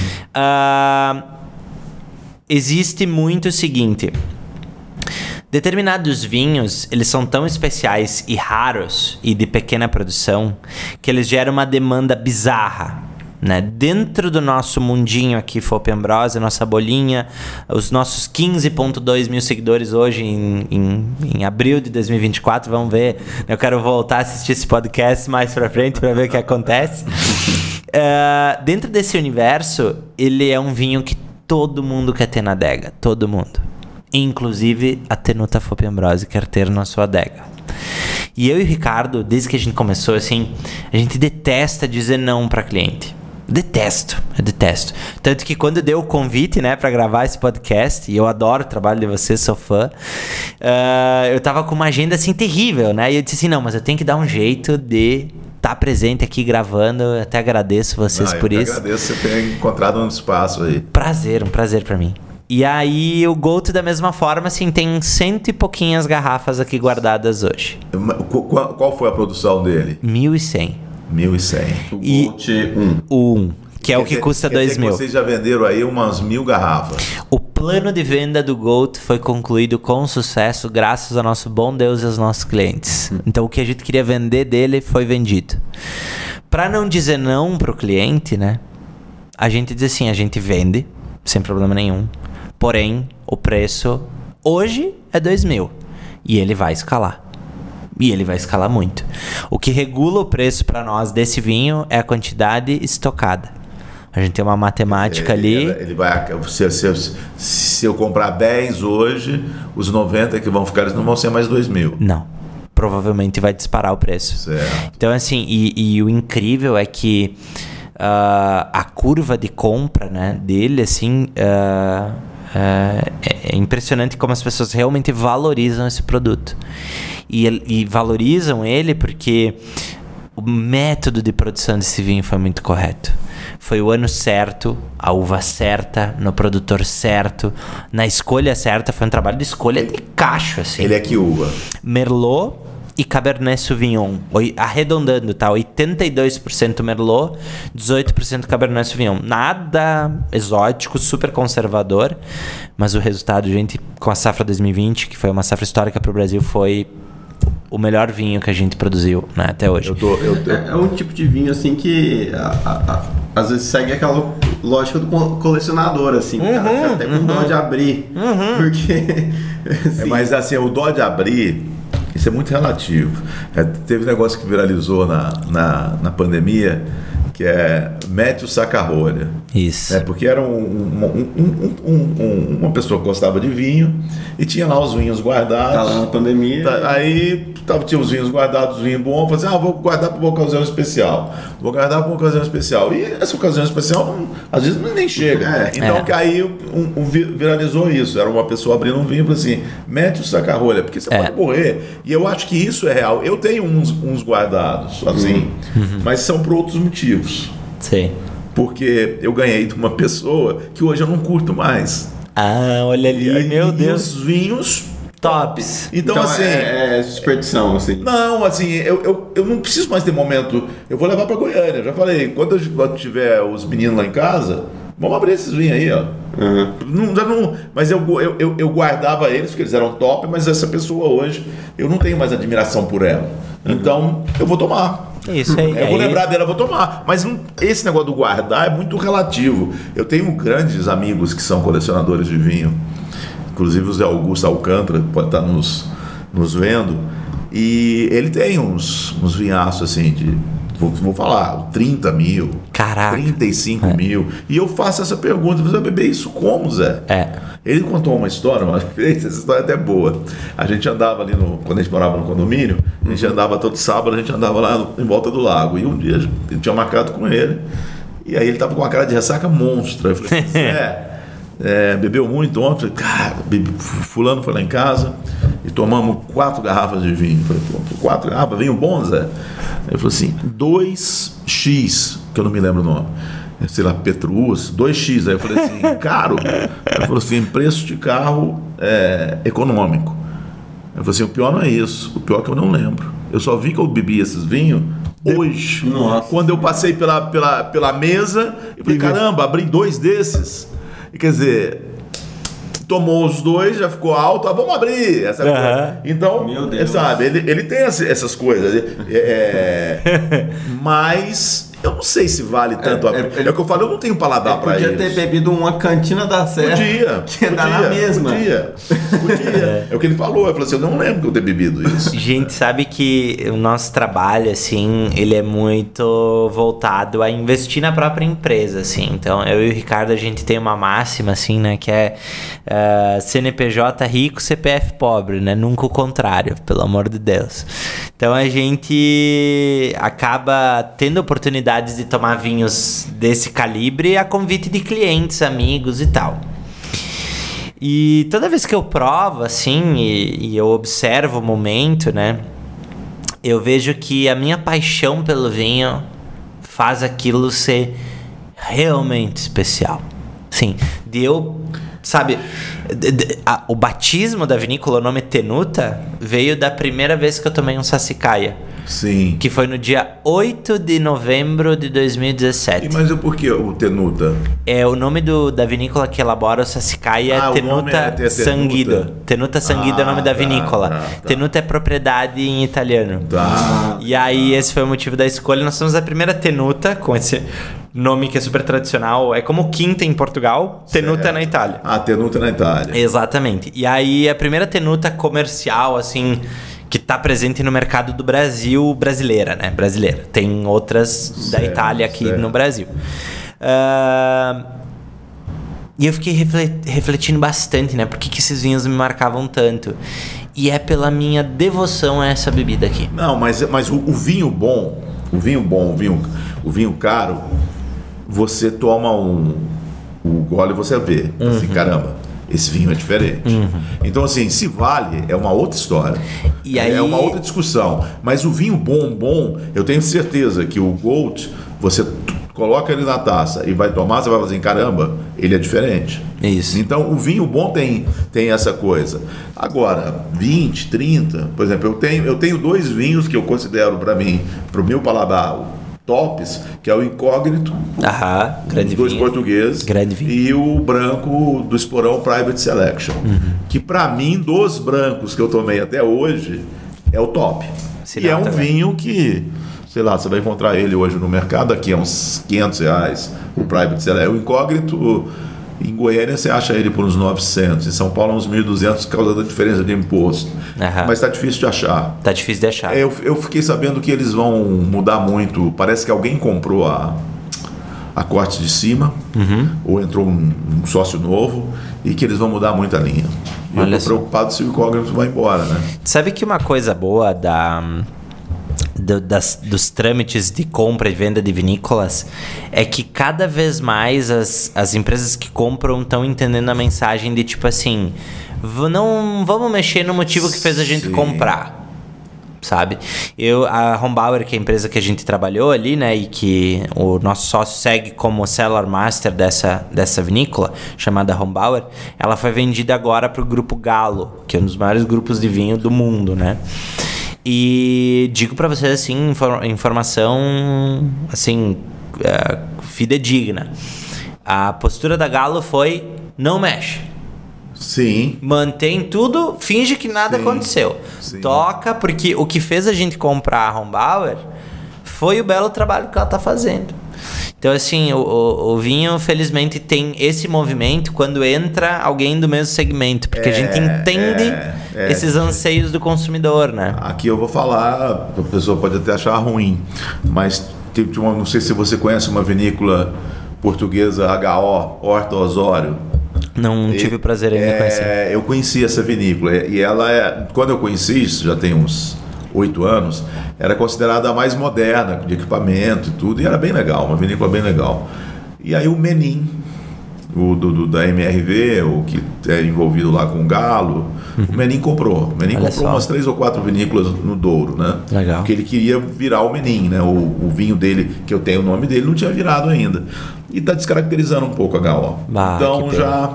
Existe muito o seguinte: determinados vinhos, eles são tão especiais e raros e de pequena produção que eles geram uma demanda bizarra, né? Dentro do nosso mundinho aqui, Fope Ambrosia, nossa bolinha, os nossos 15.2 mil seguidores hoje em abril de 2024, vamos ver, eu quero voltar a assistir esse podcast mais pra frente pra ver o que acontece. Dentro desse universo, ele é um vinho que todo mundo quer ter na adega, todo mundo. Inclusive a Tenuta Fope Ambrosia quer ter na sua adega. E eu e o Ricardo, desde que a gente começou, assim, a gente detesta dizer não para cliente. Eu detesto. Tanto que quando deu o convite, né, para gravar esse podcast, e eu adoro o trabalho de vocês, sou fã, eu tava com uma agenda assim terrível, né? E eu disse assim, não, mas eu tenho que dar um jeito de estar presente aqui gravando. Eu até agradeço vocês por isso. Eu agradeço você ter encontrado um espaço aí. Um prazer para mim. E aí o Gold, da mesma forma, assim, tem 100 e pouquinhas garrafas aqui guardadas hoje. Qual foi a produção dele? 1.100. 1.100. O Gold 1. O 1, que é o que custa 2.000. Vocês já venderam aí umas 1.000 garrafas. O plano de venda do Gold foi concluído com sucesso graças ao nosso bom Deus e aos nossos clientes. Então o que a gente queria vender dele foi vendido. Para não dizer não pro cliente, né? A gente diz assim, a gente vende sem problema nenhum. Porém, o preço hoje é 2.000 e ele vai escalar. E ele vai escalar muito. O que regula o preço para nós desse vinho é a quantidade estocada. A gente tem uma matemática ali. Ele vai, se eu comprar 10 hoje, os 90 que vão ficar, eles não vão ser mais 2.000. Não. Provavelmente vai disparar o preço. Certo. Então, assim, e o incrível é que a curva de compra, né, dele, assim, é impressionante como as pessoas realmente valorizam esse produto. E valorizam ele porque o método de produção desse vinho foi muito correto. Foi o ano certo, a uva certa, no produtor certo, na escolha certa. Foi um trabalho de escolha de cacho, assim. Ele é que uva? Merlot e Cabernet Sauvignon. Arredondando, tá? 82% Merlot, 18% Cabernet Sauvignon. Nada exótico, super conservador. Mas o resultado, gente, com a safra 2020, que foi uma safra histórica para o Brasil, foi o melhor vinho que a gente produziu, né, até hoje. É um tipo de vinho, assim, que às vezes segue aquela lógica do colecionador, assim. O cara fica até com dó de abrir. Porque... assim, mas assim, o dó de abrir, isso é muito relativo. Teve um negócio que viralizou na pandemia, que é mete o saca-rolha. Isso. Porque era uma pessoa que gostava de vinho e tinha lá os vinhos guardados. Tá lá na pandemia. Aí tinha os vinhos guardados, vinho bom. Eu falei assim, vou guardar para uma ocasião especial. Vou guardar para uma ocasião especial. E essa ocasião especial, às vezes, nem chega. Então, que aí viralizou isso. Era uma pessoa abrindo um vinho e falou assim, mete o saca-rolha, porque você pode morrer. E eu acho que isso é real. Eu tenho uns guardados, assim, mas são por outros motivos. Sim. Porque eu ganhei de uma pessoa que hoje eu não curto mais. Olha ali, meu Deus. Os vinhos tops. Então assim... É superstição, assim. Não, assim, eu não preciso mais ter momento... Eu vou levar pra Goiânia, já falei. Quando eu tiver os meninos lá em casa, vamos abrir esses vinhos aí, ó. Mas eu guardava eles, porque eles eram top, mas essa pessoa hoje, eu não tenho mais admiração por ela. Então, eu vou tomar. Isso aí. Eu vou lembrar dela, eu vou tomar. Mas esse negócio do guardar é muito relativo. Eu tenho grandes amigos que são colecionadores de vinho. Inclusive o Zé Augusto Alcântara, pode estar nos vendo. E ele tem uns vinhaços assim de... Vou falar, 30 mil, caraca, 35 mil. E eu faço essa pergunta, você vai beber isso como, Zé? Ele contou uma história, essa história é até boa. A gente andava ali, quando a gente morava no condomínio, a gente andava todo sábado, a gente andava lá em volta do lago. E um dia eu tinha marcado com ele, e aí ele tava com uma cara de ressaca monstra. Eu falei assim, bebeu muito ontem? Cara, fulano foi lá em casa e tomamos 4 garrafas de vinho. Eu falei, 4 garrafas, vinho bom, Zé? Ele falou assim, 2X, que eu não me lembro o nome, sei lá, Petrus, 2X. Aí eu falei assim, caro? Ele falou assim, preço de carro econômico. Eu falei assim, o pior não é isso, o pior é que eu não lembro. Eu só vi que eu bebi esses vinhos hoje. Nossa. Quando eu passei pela mesa, eu falei, caramba, abri 2 desses. E quer dizer... Tomou os 2, já ficou alto, vamos abrir essa coisa. Então, meu Deus. Sabe, ele tem essas coisas. Mas eu não sei se vale tanto. É o que eu falo, eu não tenho paladar para isso. Podia ter bebido uma Cantina da Serra. Que dá na mesma. Podia. É o que ele falou. Ele falou assim, eu não lembro de eu ter bebido isso. Gente, sabe que o nosso trabalho, assim, ele é muito voltado a investir na própria empresa, assim. Então, eu e o Ricardo, a gente tem uma máxima, assim, né, que é CNPJ rico, CPF pobre, né? Nunca o contrário, pelo amor de Deus. Então, a gente acaba tendo oportunidades de tomar vinhos desse calibre a convite de clientes, amigos e tal. E toda vez que eu provo, assim, e eu observo o momento, né, eu vejo que a minha paixão pelo vinho faz aquilo ser realmente especial. Sim, sabe, o batismo da vinícola, o nome Tenuta, veio da primeira vez que eu tomei um Sassicaia. Sim. Que foi no dia 8 de novembro de 2017. Mas por que o Tenuta? É o nome da vinícola que elabora o Sassicaia, Tenuta Sanguido. Tenuta Sanguido é o nome da vinícola. Tenuta é propriedade em italiano. E aí esse foi o motivo da escolha. Nós somos a primeira Tenuta com esse nome que é super tradicional. É como Quinta em Portugal, Tenuta na Itália. Tenuta na Itália. Exatamente. E aí a primeira Tenuta comercial, assim, que está presente no mercado do Brasil, brasileira, né? Brasileira. Tem outras da Itália aqui no Brasil. E eu fiquei refletindo bastante, né? Por que esses vinhos me marcavam tanto? E é pela minha devoção a essa bebida aqui. Não, mas o vinho bom, o vinho caro, você toma o gole e você vê. Assim, caramba, esse vinho é diferente. Então, assim, se vale, é uma outra história. E aí... É uma outra discussão. Mas o vinho bom, eu tenho certeza que o Gold, você coloca ele na taça e vai tomar, você vai falar assim, caramba, ele é diferente. Isso. Então, o vinho bom tem essa coisa. Agora, 20, 30, por exemplo, eu tenho 2 vinhos que eu considero para mim, para o meu paladar, tops, que é o Incógnito, grande os 2 vinho. portugueses, grande vinho. E o branco do Esporão Private Selection, que para mim, dos brancos que eu tomei até hoje, é o top. E é um vinho que, sei lá, você vai encontrar ele hoje no mercado, aqui é uns R$500, o Private Selection. O Incógnito, em Goiânia você acha ele por uns 900, em São Paulo uns 1.200 por causa da diferença de imposto. Mas tá difícil de achar. Tá difícil de achar. Eu fiquei sabendo que eles vão mudar muito, parece que alguém comprou a corte de cima, ou entrou um sócio novo, e que eles vão mudar muito a linha. E eu estou preocupado se o incógnito vai embora, né? Sabe que uma coisa boa dos trâmites de compra e venda de vinícolas é que cada vez mais as empresas que compram estão entendendo a mensagem de tipo assim, não vamos mexer no motivo que fez a gente comprar, sabe? A Rombauer, que é a empresa que a gente trabalhou ali, né, e que o nosso sócio segue como Cellar Master dessa vinícola, chamada Rombauer, ela foi vendida agora para o Grupo Galo, que é um dos maiores grupos de vinho do mundo, né? E digo para vocês, assim, informação, assim, fidedigna. A postura da Galo foi, não mexe. Sim. Mantém tudo, finge que nada aconteceu. Sim. Toca, porque o que fez a gente comprar a Rombauer foi o belo trabalho que ela tá fazendo. Então, assim, o vinho, felizmente, tem esse movimento quando entra alguém do mesmo segmento, porque a gente entende esses anseios do consumidor, né? Aqui eu vou falar, a pessoa pode até achar ruim, mas não sei se você conhece uma vinícola portuguesa HO, Horta Osório. Não tive o prazer ainda de conhecer. Eu conheci essa vinícola e ela quando eu conheci, isso já tem uns 8 anos, era considerada a mais moderna, de equipamento e tudo, e era bem legal, uma vinícola bem legal. E aí o Menin, da MRV, o que é envolvido lá com o Galo, o Menin comprou. O Menin comprou umas 3 ou 4 vinícolas no Douro, né? Legal. Porque ele queria virar o Menin, né? O vinho dele, que eu tenho o nome dele, não tinha virado ainda. E está descaracterizando um pouco a HO. Então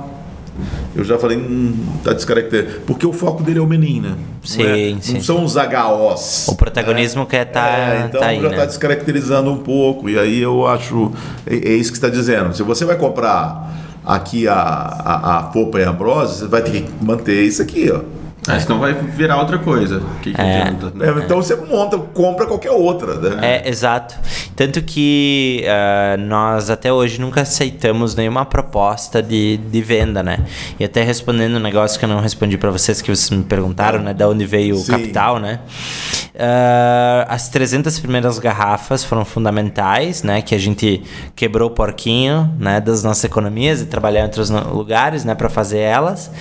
eu já falei, tá descaracterizado. Porque o foco dele é o Menin, né? Sim, não são os HOs. O protagonismo que então tá aí, já né? tá descaracterizando um pouco. E aí eu acho. É isso que você está dizendo. Se você vai comprar aqui a Fopa e a Ambrose, você vai ter que manter isso aqui, ó. Senão vai virar outra coisa. Que adianta, né? Então você compra qualquer outra, né? Exato. Tanto que nós até hoje nunca aceitamos nenhuma proposta de venda, né? E até respondendo um negócio que eu não respondi para vocês, que vocês me perguntaram, né? Da onde veio o capital, né? As 300 primeiras garrafas foram fundamentais, né? Que a gente quebrou o porquinho, né? Das nossas economias e trabalhar em outros lugares, né? Para fazer elas.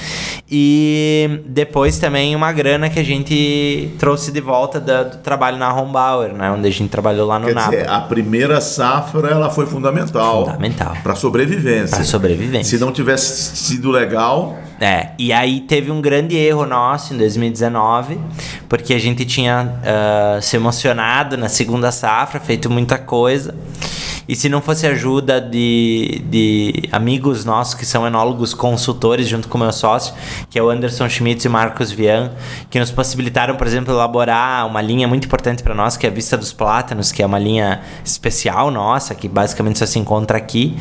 E depois também uma grana que a gente trouxe de volta do trabalho na Rombauer, né? Onde a gente trabalhou lá no Napa. Quer dizer, a primeira safra ela foi fundamental. Para sobrevivência. Se não tivesse sido legal... E aí teve um grande erro nosso em 2019, porque a gente tinha se emocionado na segunda safra, feito muita coisa. E se não fosse a ajuda de amigos nossos que são enólogos consultores junto com o meu sócio, que é o Anderson Schmitz e o Marcos Vian, que nos possibilitaram, por exemplo, elaborar uma linha muito importante para nós, que é a Vista dos Plátanos, que é uma linha especial nossa, que basicamente só se encontra aqui.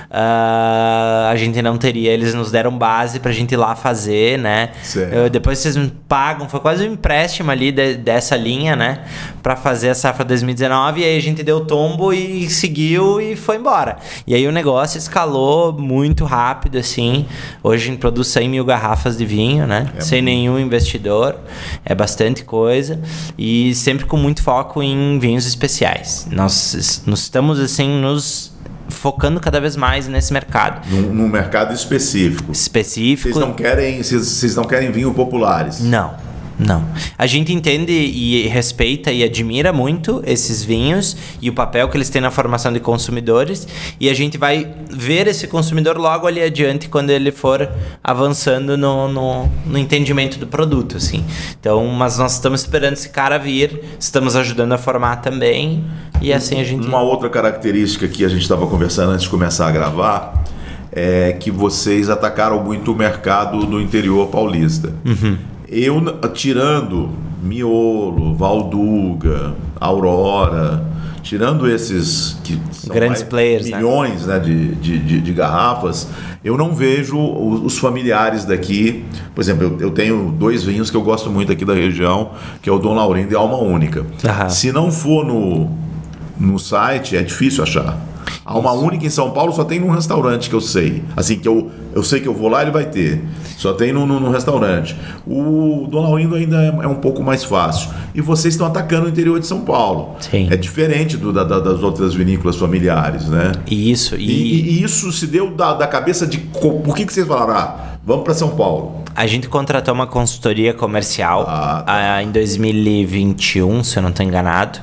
A gente não teria, eles nos deram base pra gente ir lá fazer, né? Depois vocês me pagam, foi quase um empréstimo ali dessa linha, né? Pra fazer a safra 2019, e aí a gente deu tombo e seguiu e foi embora. E aí o negócio escalou muito rápido, assim. Hoje a gente produz 100 mil garrafas de vinho, né? Sem nenhum investidor. É bastante coisa. E sempre com muito foco em vinhos especiais. Nós estamos, assim, nos focando cada vez mais nesse mercado. Num mercado específico. Vocês não querem vinho populares? Não. A gente entende e respeita e admira muito esses vinhos e o papel que eles têm na formação de consumidores, e a gente vai ver esse consumidor logo ali adiante quando ele for avançando no entendimento do produto, assim. Então, mas nós estamos esperando esse cara vir, estamos ajudando a formar também, e assim a gente... Uma outra característica que a gente estava conversando antes de começar a gravar é que vocês atacaram muito o mercado no interior paulista. Eu, tirando Miolo, Valduga, Aurora, tirando esses que são grandes players, milhões, né, de garrafas, eu não vejo os familiares daqui. Por exemplo, eu tenho 2 vinhos que eu gosto muito aqui da região, que é o Dom Laurindo e Alma Única. Se não for no site, é difícil achar. Há uma única em São Paulo, só tem num restaurante que eu sei. Assim, que eu sei que eu vou lá, ele vai ter. Só tem no restaurante. O Dom Laurindo ainda é um pouco mais fácil. E vocês estão atacando o interior de São Paulo. Sim. É diferente das outras vinícolas familiares, né? Isso. E isso se deu da cabeça de... Por que vocês falaram, vamos para São Paulo? A gente contratou uma consultoria comercial em 2021, se eu não estou enganado.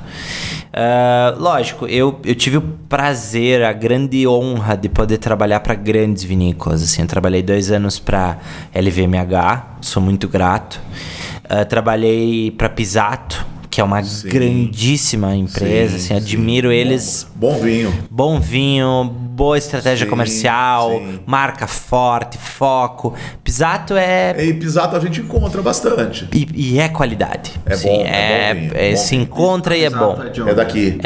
Lógico, eu tive o prazer, a grande honra de poder trabalhar para grandes vinícolas. Assim, eu trabalhei 2 anos para LVMH, sou muito grato. Trabalhei para Pisato, que é uma grandíssima empresa, assim, admiro eles. Bom vinho, boa estratégia comercial, marca forte, foco. Pisato E Pisato a gente encontra bastante. E é qualidade. É bom vinho. Se encontra e é bom. É daqui.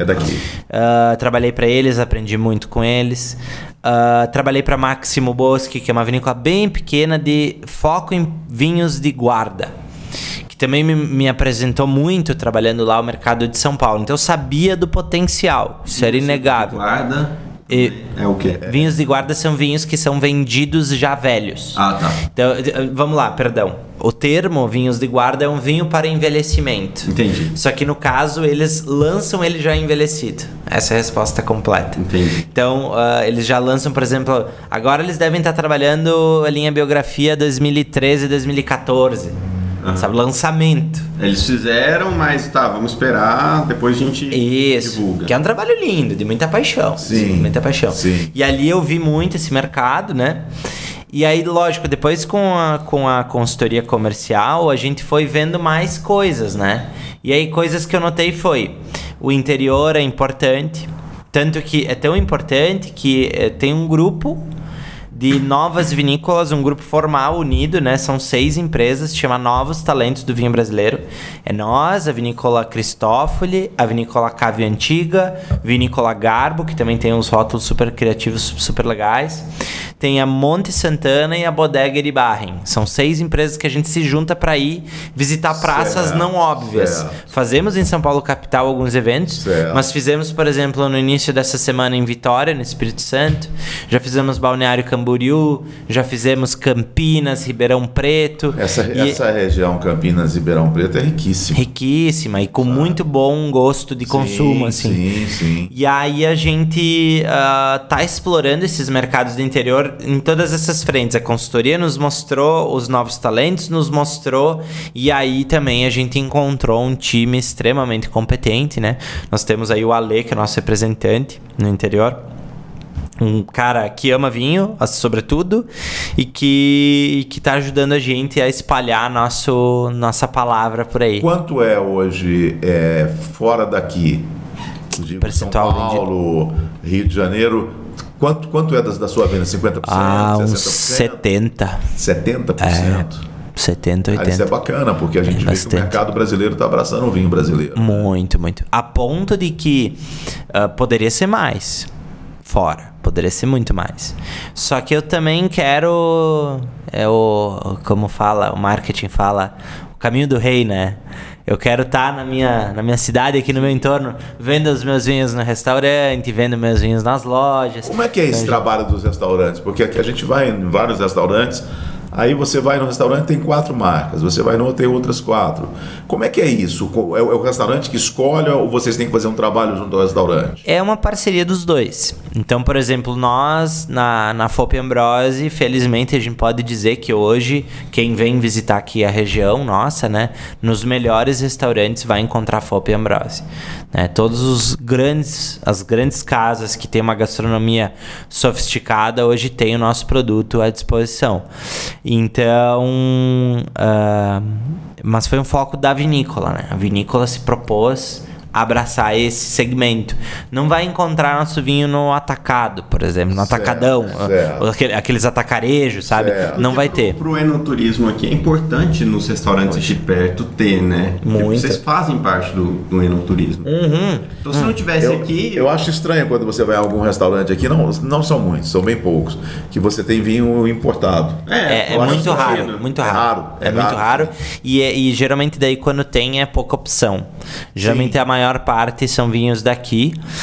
Trabalhei para eles, aprendi muito com eles. Trabalhei para Máximo Boschi, que é uma vinícola bem pequena de foco em vinhos de guarda. Também me apresentou muito trabalhando lá o mercado de São Paulo. Então eu sabia do potencial. Isso era inegável. Guarda é o quê? Vinhos de guarda são vinhos que são vendidos já velhos. Tá. Então, vamos lá, perdão. O termo vinhos de guarda é um vinho para envelhecimento. Entendi. Só que no caso, eles lançam ele já envelhecido. Essa é a resposta completa. Entendi. Então, eles já lançam, por exemplo... Agora eles devem estar trabalhando a linha biografia 2013 e 2014. Sabe, lançamento. Eles fizeram, mas vamos esperar, depois a gente divulga. Que é um trabalho lindo, de muita paixão. Sim. Muita paixão. Sim. E ali eu vi muito esse mercado, né? E aí, lógico, depois com a consultoria comercial, a gente foi vendo mais coisas, né? E aí, coisas que eu notei foi... O interior é importante, tanto que é tão importante que tem um grupo... de novas vinícolas, um grupo formal unido, né? São 6 empresas, se chama Novos Talentos do Vinho Brasileiro. É nós, a Vinícola Cristófoli, a Vinícola Cave Antiga, Vinícola Garbo, que também tem uns rótulos super criativos, super legais. Tem a Monte Santana e a Bodega Iribarren. São 6 empresas que a gente se junta para ir visitar praças não óbvias. Fazemos em São Paulo capital alguns eventos, mas fizemos, por exemplo, no início dessa semana em Vitória, no Espírito Santo. Já fizemos Balneário Camboriú, já fizemos Campinas, Ribeirão Preto. Essa região Campinas e Ribeirão Preto é riquíssima. Riquíssima e com muito bom gosto de consumo, assim. Sim. E aí a gente tá explorando esses mercados do interior em todas essas frentes. A consultoria nos mostrou, os novos talentos nos mostrou, e aí também a gente encontrou um time extremamente competente, né? Nós temos aí o Ale, que é nosso representante no interior. Um cara que ama vinho, sobretudo, e que tá ajudando a gente a espalhar nossa palavra por aí. Quanto é hoje fora daqui? São Paulo, Rio de Janeiro... Quanto é da sua venda? 50%? Uns 70%. 70%? 70, 80%. Isso é bacana, porque a gente vê que o mercado brasileiro está abraçando o vinho brasileiro. Muito. A ponto de que poderia ser mais fora. Poderia ser muito mais. Só que eu também quero... como fala, o marketing fala, o caminho do rei, né? Eu quero estar na minha cidade, aqui no meu entorno, vendo os meus vinhos no restaurante, vendo meus vinhos nas lojas. Como é que é esse trabalho dos restaurantes? Porque aqui a gente vai em vários restaurantes, aí você vai no restaurante, tem 4 marcas, você vai no outro, tem outras 4. Como é que é isso? É o restaurante que escolhe ou vocês têm que fazer um trabalho junto ao restaurante? É uma parceria dos dois. Então, por exemplo, nós, na Fope Ambrose, felizmente a gente pode dizer que hoje, quem vem visitar aqui a região nossa, né, nos melhores restaurantes vai encontrar Fope Ambrose. Né? Todos as grandes casas que tem uma gastronomia sofisticada, hoje tem o nosso produto à disposição. Então, mas foi um foco da vinícola, né? A vinícola se propôs a abraçar esse segmento. Não vai encontrar nosso vinho no atacado, por exemplo, no atacadão, aqueles atacarejos, sabe? Não vai ter. Pro enoturismo aqui é importante nos restaurantes de perto ter, né? Porque vocês fazem parte do enoturismo. Então se não tivesse aqui... Eu acho estranho quando você vai a algum restaurante aqui, não são muitos, são bem poucos, que você tem vinho importado. É muito raro, muito raro. É muito raro. E geralmente daí quando tem é pouca opção. Geralmente a maior parte são vinhos daqui.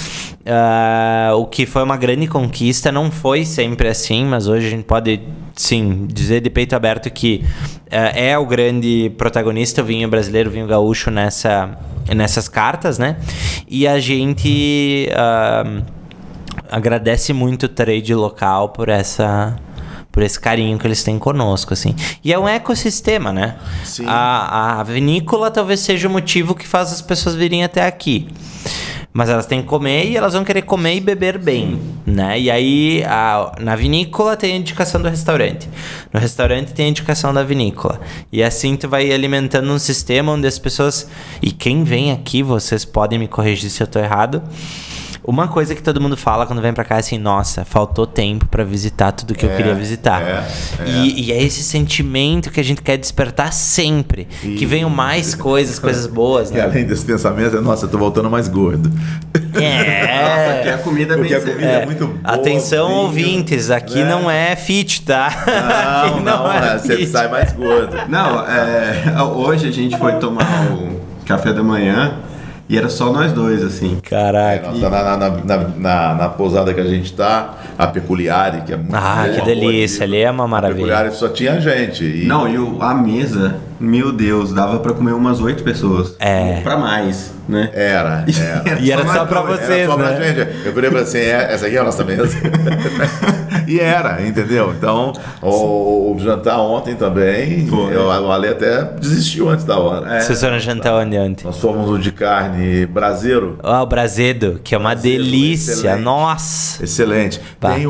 o que foi uma grande conquista. Não foi sempre assim, mas hoje a gente pode, sim, dizer de peito aberto que é o grande protagonista, o vinho brasileiro, o vinho gaúcho nessas cartas, né? E a gente agradece muito o trade local por esse carinho que eles têm conosco, assim. E é um ecossistema, né? Sim. A vinícola talvez seja o motivo que faz as pessoas virem até aqui. Mas elas têm que comer e elas vão querer comer e beber bem, né? E aí, na vinícola tem a indicação do restaurante. No restaurante tem a indicação da vinícola. E assim tu vai alimentando um sistema onde as pessoas... E quem vem aqui, vocês podem me corrigir se eu tô errado... Uma coisa que todo mundo fala quando vem pra cá é assim, nossa, faltou tempo pra visitar tudo que eu queria visitar. E é esse sentimento que a gente quer despertar sempre. Que venham mais coisas boas, né? E além desse pensamento, nossa, eu tô voltando mais gordo. Nossa, aqui a comida é bem... Porque a comida é muito boa. Atenção, ouvintes, aqui não é fit, tá? Não, você sai mais gordo. Não, hoje a gente foi tomar o café da manhã e era só nós dois, assim. Caraca. Na pousada que a gente tá, a Peculiare, que é muito boa. Que delícia, ali é uma maravilha. A Peculiare só tinha gente. E a mesa, meu Deus, dava pra comer umas 8 pessoas. Pra mais, né? Era. E era só pra vocês, só né? pra gente. Eu falei pra assim, essa aqui é a nossa mesa. E era, entendeu? Então, o jantar ontem também, o Ale até desistiu antes da hora. Vocês foram jantar onde ontem? Nós fomos o de carne braseiro. O brasedo, que é uma delícia. Excelente. Nossa! Excelente. Tem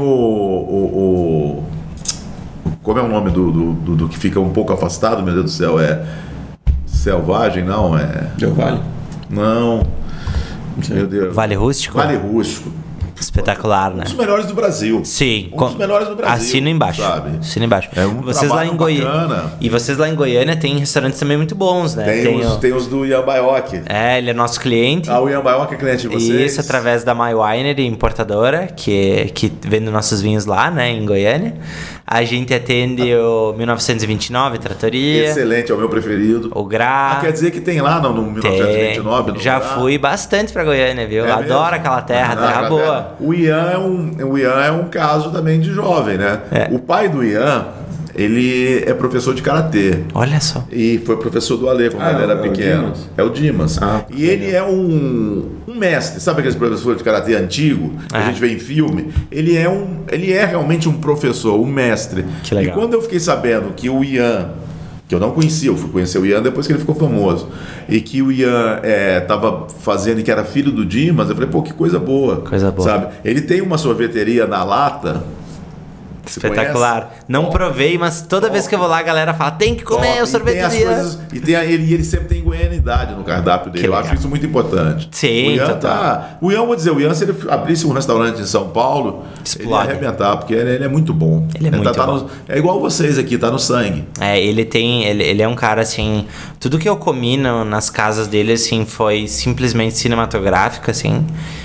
como é o nome do que fica um pouco afastado, meu Deus do céu? É Selvagem, não? Del Vale? Não. Meu Deus. Vale Rústico? Vale Rústico. Espetacular, né? Um dos melhores do Brasil. Sim. Um dos melhores do Brasil. Assino embaixo. Sabe? Assino embaixo. É um vocês lá em bacana. E vocês lá em Goiânia tem restaurantes também muito bons, né? Tem os do Ian Baioc. Ele é nosso cliente. O Ian Baioc é cliente de vocês. Isso, através da My Winery, importadora, que vende nossos vinhos lá, né, em Goiânia. A gente atende o 1929, Tratoria. Excelente, é o meu preferido. O Gra. Quer dizer que tem lá no 1929? No Já fui bastante pra Goiânia, viu? Adoro mesmo? Aquela terra boa. O Ian é um caso também de jovem, né? O pai do Ian, ele é professor de karatê. Olha só. E foi professor do Ale quando ele era pequeno. É o Dimas. E ele é um mestre. Sabe aqueles professores de karatê antigo que a gente vê em filme? Ele é realmente um professor, um mestre. Que legal. E quando eu fiquei sabendo que o Ian, que eu não conhecia, eu fui conhecer o Ian depois que ele ficou famoso, e que o Ian estava fazendo e que era filho do Dimas, eu falei, pô, que coisa boa. Coisa boa. Sabe? Ele tem uma sorveteria na Lata. Espetacular. Não provei, mas toda vez que eu vou lá a galera fala, tem que comer o sorveteria. Ele sempre tem goianidade no cardápio dele. Eu acho isso muito importante. Sim, o Ian, vou dizer, o Ian, se ele abrisse um restaurante em São Paulo, ele ia arrebentar, porque ele é muito bom. Ele é muito bom. É igual vocês aqui, tá no sangue. Ele é um cara, assim, tudo que eu comi nas casas dele, assim, foi simplesmente cinematográfico, assim.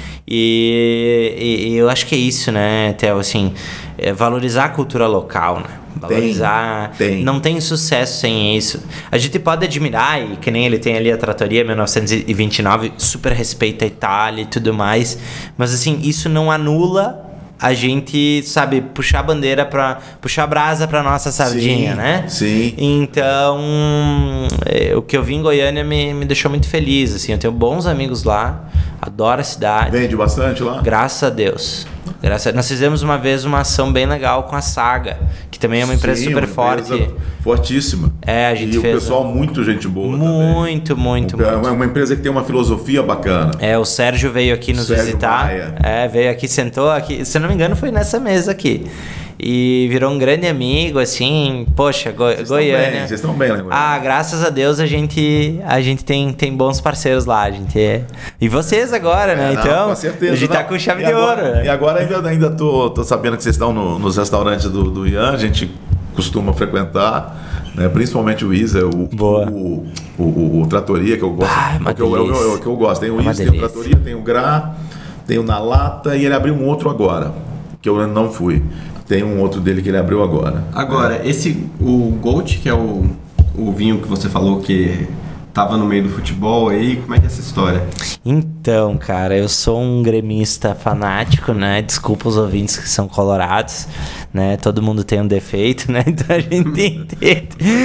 E eu acho que é isso, né, Theo, assim, valorizar a cultura local, né? Valorizar. Não tem sucesso sem isso. A gente pode admirar, e que nem ele tem ali a Trattoria 1929, super respeita a Itália e tudo mais, mas assim, isso não anula a gente, sabe, puxar a bandeira puxar a brasa pra nossa sardinha, né? Sim. Então, o que eu vi em Goiânia me deixou muito feliz, assim. Eu tenho bons amigos lá, adoro a cidade. Vende bastante lá? Graças a Deus. Nós fizemos uma vez uma ação bem legal com a Saga, que também é uma empresa super forte. Fortíssima. A gente fez. E o pessoal muito gente boa muito. É uma empresa que tem uma filosofia bacana. O Sérgio veio aqui nos visitar. Maia. Veio aqui, sentou aqui. Se eu não me engano, foi nessa mesa aqui. E virou um grande amigo, assim, poxa, Goiânia. Vocês estão bem lá em Goiânia. Graças a Deus a gente tem bons parceiros lá, a gente E vocês agora, né? Então, com certeza, a gente tá com chave de ouro. E agora ainda tô sabendo que vocês estão nos restaurantes do Ian, a gente costuma frequentar, né? Principalmente o Isa, o Trattoria, que eu gosto. Que eu gosto. Tem o Isa, tem o Trattoria, tem o Gra, tem o Na Lata, e ele abriu um outro agora, que eu não fui. Tem um outro dele que ele abriu agora. Agora, o Gold, que é o vinho que você falou que tava no meio do futebol aí? Como é que é essa história? Então, cara, eu sou um gremista fanático, né? Desculpa os ouvintes que são colorados, né? Todo mundo tem um defeito, né? Então a gente entende.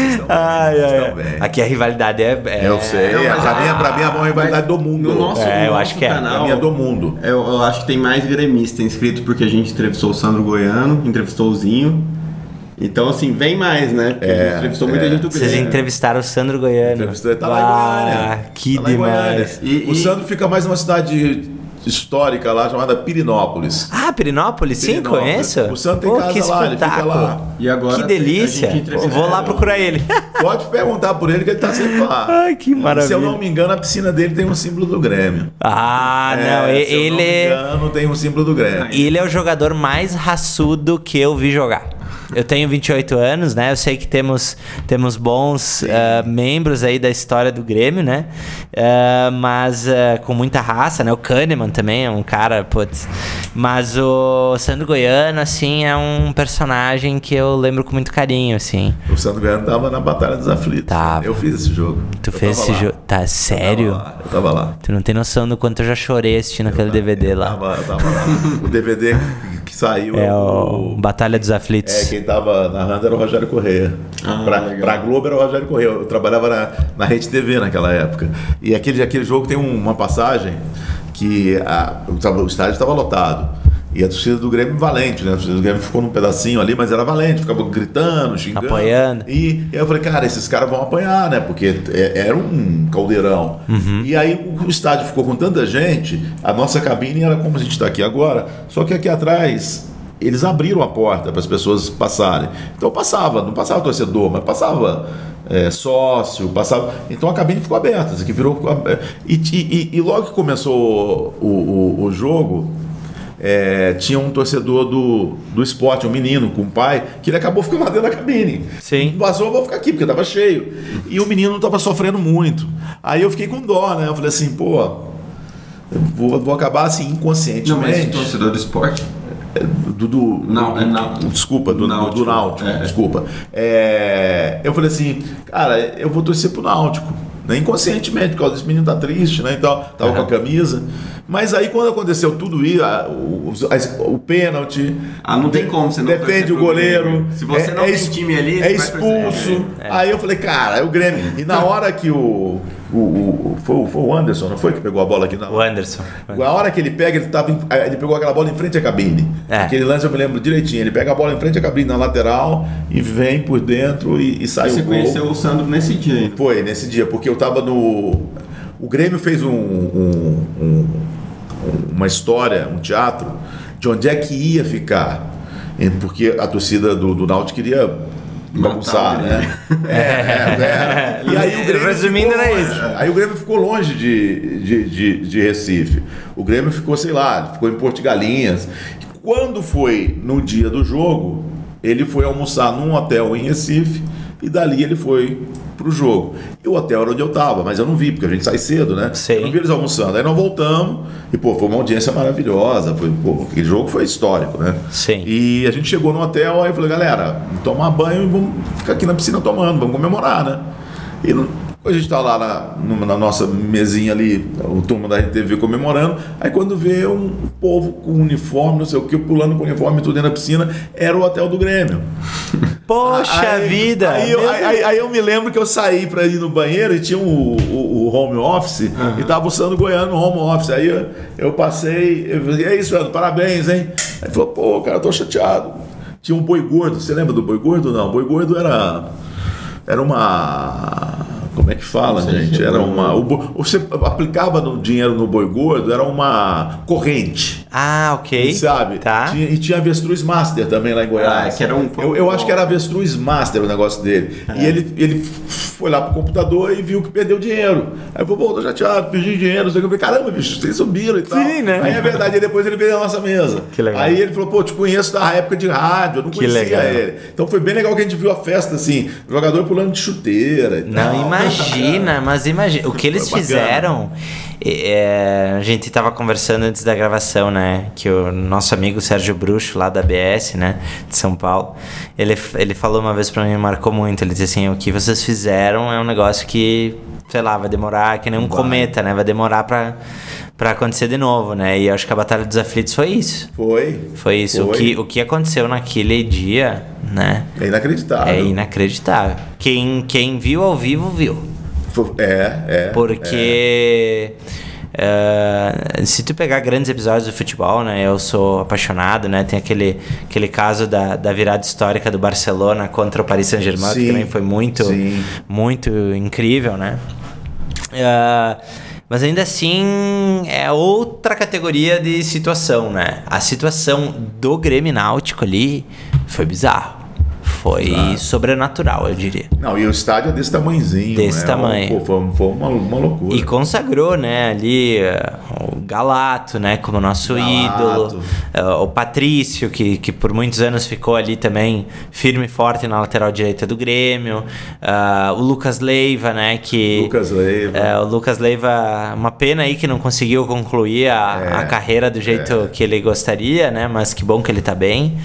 Aqui a rivalidade Eu sei, pra mim é a maior rivalidade do mundo. No nosso eu acho que canal, pra mim é do mundo. Eu acho que tem mais gremista inscrito porque a gente entrevistou o Sandro Goiano, entrevistou o Zinho. Então, assim, vem mais, né? Porque a gente entrevistou muita gente do Grêmio. Vocês entrevistaram o Sandro Goiano. Ele tá lá em Goiânia. Que tá lá demais. O Sandro fica mais numa cidade histórica lá, chamada Pirinópolis. Ah, Pirinópolis? Sim, conheço. O Sandro tem casa que lá, ele fica lá. E agora que delícia. Vou lá procurar ele. Pode perguntar por ele que ele tá sempre lá. Ai, que maravilha. Se eu não me engano, a piscina dele tem um símbolo do Grêmio. Não, se eu não me engano, tem um símbolo do Grêmio. Ele é o jogador mais raçudo que eu vi jogar. Eu tenho 28 anos, né? Eu sei que temos bons membros aí da história do Grêmio, né? Mas com muita raça, né? O Kahneman também é um cara, putz. Mas o Sandro Goiano, assim, é um personagem que eu lembro com muito carinho, assim. O Sandro Goiano tava na Batalha dos Aflitos. Tava. Eu fiz esse jogo. Tu fez esse jogo? Tá, sério? Eu tava lá. Tu não tem noção do quanto eu já chorei assistindo aquele DVD lá. Eu tava lá. O DVD que saiu é o Batalha dos Aflitos. Quem tava narrando era o Rogério Corrêa. Pra Globo era o Rogério Corrêa. Eu trabalhava na Rede TV naquela época. E aquele jogo tem uma passagem que o estádio estava lotado. E a torcida do Grêmio valente, né? A torcida do Grêmio ficou num pedacinho ali, mas era valente, ficava gritando, xingando. Apoiando. E aí eu falei, cara, esses caras vão apanhar, né? Porque era um caldeirão. E aí o estádio ficou com tanta gente, a nossa cabine era como a gente está aqui agora, só que aqui atrás eles abriram a porta para as pessoas passarem. Então não passava torcedor, mas passava sócio, passava. Então a cabine ficou aberta, isso aqui virou. E logo que começou o jogo, tinha um torcedor do Sport, um menino com um pai, que ele acabou ficando lá dentro da cabine. Sim. Vazou, eu vou ficar aqui, porque estava cheio. E o menino estava sofrendo muito. Aí eu fiquei com dó, né? Eu falei assim, eu vou acabar assim inconscientemente. Não, mas torcedor do Sport? Desculpa, do Náutico. Desculpa. Eu falei assim, cara, eu vou torcer pro Náutico, né? Inconscientemente, porque esse menino tá triste, né? Então, tava com a camisa. Mas aí quando aconteceu tudo isso, o pênalti. Não tem como você não defende o goleiro. Se você não tem time ali, é expulso. Aí eu falei, cara, é o Grêmio. E na hora que foi o Anderson, não foi que pegou a bola aqui? O Anderson. A hora que ele pega, ele pegou aquela bola em frente à cabine. Aquele lance eu me lembro direitinho. Ele pega a bola em frente à cabine na lateral e vem por dentro e sai o gol. Você conheceu o Sandro nesse dia, hein? Foi, nesse dia, porque eu tava no... O Grêmio fez uma história, um teatro, de onde é que ia ficar. Porque a torcida do Náutico queria bagunçar, né? E aí o Grêmio resumindo, era isso. Aí o Grêmio ficou longe de Recife. O Grêmio ficou, sei lá, ficou em Porto de Galinhas. Quando foi no dia do jogo, ele foi almoçar num hotel em Recife e dali ele foi pro jogo. E o hotel era onde eu tava, mas eu não vi, porque a gente sai cedo, né? Sim. Eu não vi eles almoçando. Aí nós voltamos e, foi uma audiência maravilhosa. Aquele jogo foi histórico, né? Sim. E a gente chegou no hotel, aí eu falei, galera, vamos tomar banho e vamos ficar aqui na piscina tomando, vamos comemorar, né? E a gente tá lá na nossa mesinha ali, o turma da RTV comemorando, aí quando vê um povo com uniforme, não sei o que, pulando com uniforme tudo dentro da piscina, era o hotel do Grêmio. Poxa vida! Aí eu me lembro que eu saí pra ir no banheiro e tinha o home office, e tava o Sandro Goiano no home office. Aí eu passei, eu falei, é isso, Sandro, parabéns, hein? Aí ele falou, pô, cara, eu tô chateado. Tinha um boi gordo, você lembra do boi gordo? Não, o boi gordo era uma... Como é que fala, gente? Era você aplicava no dinheiro no boi gordo, era uma corrente. Ok. Sabe? Tá. E tinha avestruz master também lá em Goiás. Que era eu acho que era avestruz master o negócio dele. E ele foi lá pro computador e viu que perdeu dinheiro. Aí eu falei, pô, tô chateado, perdi dinheiro. Eu falei, caramba, bicho, vocês subiram e tal. Sim, né? Aí é verdade, e depois ele veio na nossa mesa. Que legal. Aí ele falou, pô, te conheço da época de rádio, eu não conhecia ele. Então foi bem legal que a gente viu a festa, assim, jogador pulando de chuteira e tal. Não, imagina. O que eles fizeram... a gente tava conversando antes da gravação, né? Que o nosso amigo Sérgio Bruxo, lá da ABS, né? De São Paulo, ele falou uma vez pra mim, marcou muito. Ele disse assim, o que vocês fizeram é um negócio que sei lá, vai demorar que nem um cometa, né? Vai demorar pra acontecer de novo, né? E eu acho que a Batalha dos Aflitos foi isso. Foi isso. O que aconteceu naquele dia, né? É inacreditável. É inacreditável. Quem viu ao vivo, viu. Porque... se tu pegar grandes episódios do futebol, né, eu sou apaixonado, né, tem aquele caso da virada histórica do Barcelona contra o Paris Saint-Germain, que também foi muito incrível, né, mas ainda assim é outra categoria de situação, né, a situação do Grêmio Náutico ali foi bizarro. Foi sobrenatural, eu diria. Não, e o estádio é desse tamanhozinho. Desse tamanho. Foi uma loucura. E consagrou, né, ali o Galato, né, como nosso ídolo. O Patrício, que por muitos anos ficou ali também firme e forte na lateral direita do Grêmio. O Lucas Leiva, né, o Lucas Leiva, uma pena aí que não conseguiu concluir a carreira do jeito que ele gostaria, né, mas que bom que ele tá bem.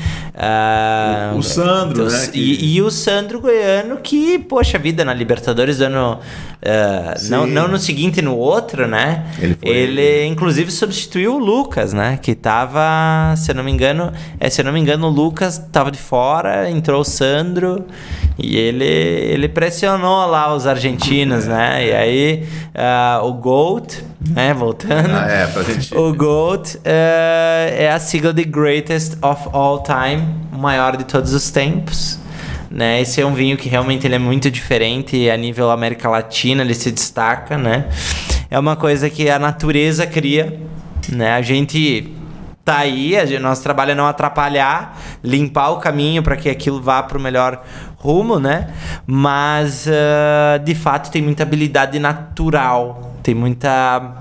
O Sandro, né? E o Sandro Goiano, que, poxa vida, na Libertadores do ano... não no seguinte e no outro, né? Ele inclusive substituiu o Lucas, né? Que tava, se eu não me engano, o Lucas tava de fora, entrou o Sandro e ele pressionou lá os argentinos, né? E aí o GOAT, né? Voltando. Pra gente... O GOAT é a sigla de Greatest of All Time, o maior de todos os tempos. Né? Esse é um vinho que realmente ele é muito diferente e a nível América Latina ele se destaca, né? É uma coisa que a natureza cria, né? A gente tá aí, nosso trabalho é não atrapalhar, limpar o caminho para que aquilo vá para o melhor rumo, né? Mas de fato tem muita habilidade natural, tem muita...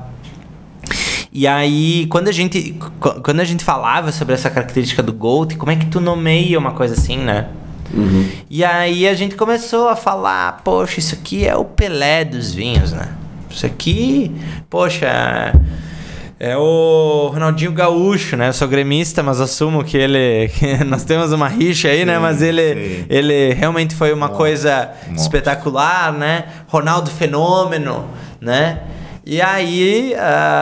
E aí, quando a gente falava sobre essa característica do GOAT, como é que tu nomeia uma coisa assim, né? E aí a gente começou a falar, poxa, isso aqui é o Pelé dos vinhos, né? Isso aqui, poxa, é o Ronaldinho Gaúcho, né? Eu sou gremista, mas assumo que nós temos uma rixa aí, né? Mas ele realmente foi uma coisa espetacular, né? Ronaldo Fenômeno, né? E aí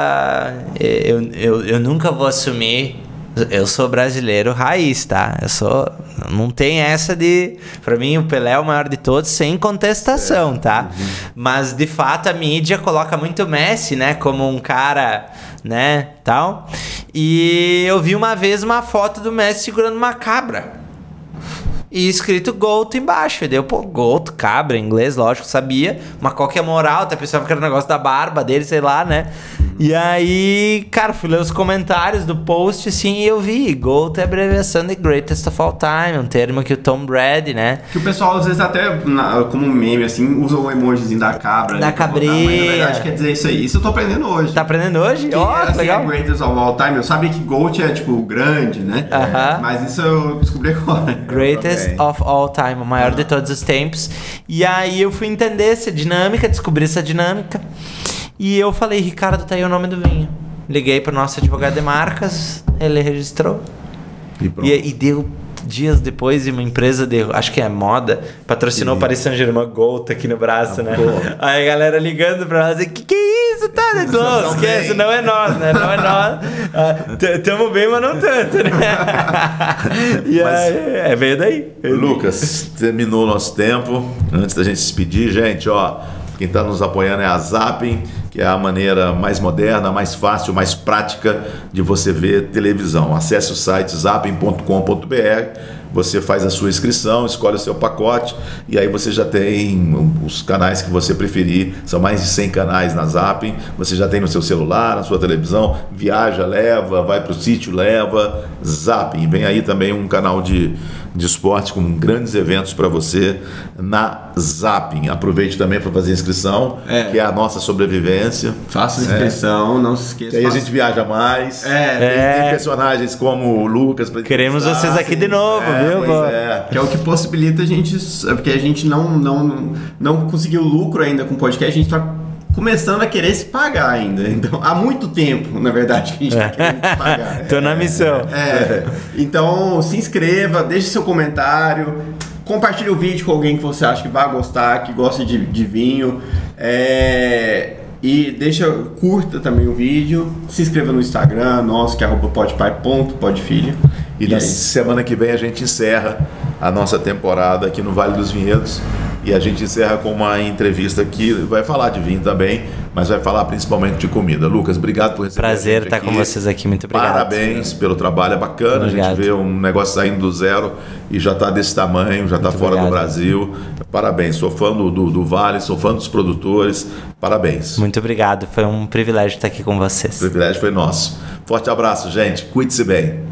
eu nunca vou assumir. Eu sou brasileiro raiz, tá? Não tem essa de... Pra mim, o Pelé é o maior de todos, sem contestação, tá? Mas, de fato, a mídia coloca muito o Messi, né? Como um cara, né? Tal. E eu vi uma vez uma foto do Messi segurando uma cabra. E escrito GOAT embaixo. E deu, GOAT, cabra, em inglês, lógico, sabia. Mas qual que é a moral? Até pensava que era um negócio da barba dele, sei lá, né? E aí, cara, fui ler os comentários do post, assim, e eu vi GOAT é a abreviação de Greatest of All Time, um termo que o Tom Brady, né? Que o pessoal, às vezes, até como meme, assim, usa o emojizinho da cabra. Da cabrinha. Mas, na verdade, quer dizer isso aí. Isso eu tô aprendendo hoje. Tá aprendendo hoje? Assim, legal. É Greatest of All Time. Eu sabia que GOAT é, tipo, grande, né? Mas isso eu descobri agora. Greatest of All Time, o maior de todos os tempos. E aí eu fui entender essa dinâmica, descobri essa dinâmica. E eu falei, Ricardo, tá aí o nome do vinho. Liguei pro nosso advogado de marcas, ele registrou. E deu dias depois uma empresa de, acho que é moda, patrocinou o Paris Saint-Germain GOAT aqui no braço, né? Aí a galera ligando pra nós, que é isso, tá? Não, esquece, não é nós, né? Não é nós. Tamo bem, mas não tanto, né? E aí, veio daí. Lucas, terminou o nosso tempo. Antes da gente se despedir, gente, ó, quem está nos apoiando é a Zapping, que é a maneira mais moderna, mais fácil, mais prática de você ver televisão. Acesse o site zapping.com.br, você faz a sua inscrição, escolhe o seu pacote e aí você já tem os canais que você preferir. São mais de 100 canais na Zapping. Você já tem no seu celular, na sua televisão. Viaja, leva, vai para o sítio, leva. Zapping. Vem aí também um canal de esporte com grandes eventos para você na Zapping. Aproveite também para fazer a inscrição, que é a nossa sobrevivência. Faça a inscrição, não se esqueça. E aí a gente viaja mais. Tem personagens como o Lucas. Queremos vocês aqui de novo, viu? Que é o que possibilita a gente, porque a gente não conseguiu lucro ainda com o podcast, a gente está começando a querer se pagar ainda. Então, há muito tempo, na verdade, que a gente está querendo se pagar. Tô na missão. Então, se inscreva, deixe seu comentário. Compartilhe o vídeo com alguém que você acha que vai gostar, que gosta de vinho. E curta também o vídeo. Se inscreva no Instagram nosso, que é @podpai.podfilho. E na semana que vem a gente encerra a nossa temporada aqui no Vale dos Vinhedos. E a gente encerra com uma entrevista que vai falar de vinho também, mas vai falar principalmente de comida. Lucas, obrigado por receber Prazer a gente estar aqui. com vocês aqui, muito obrigado. Parabéns pelo trabalho, é bacana. Obrigado. A gente vê um negócio saindo do zero e já está desse tamanho, já está fora do Brasil. Parabéns, sou fã do Vale, sou fã dos produtores. Parabéns. Muito obrigado, foi um privilégio estar aqui com vocês. O privilégio foi nosso. Forte abraço, gente. Cuide-se bem.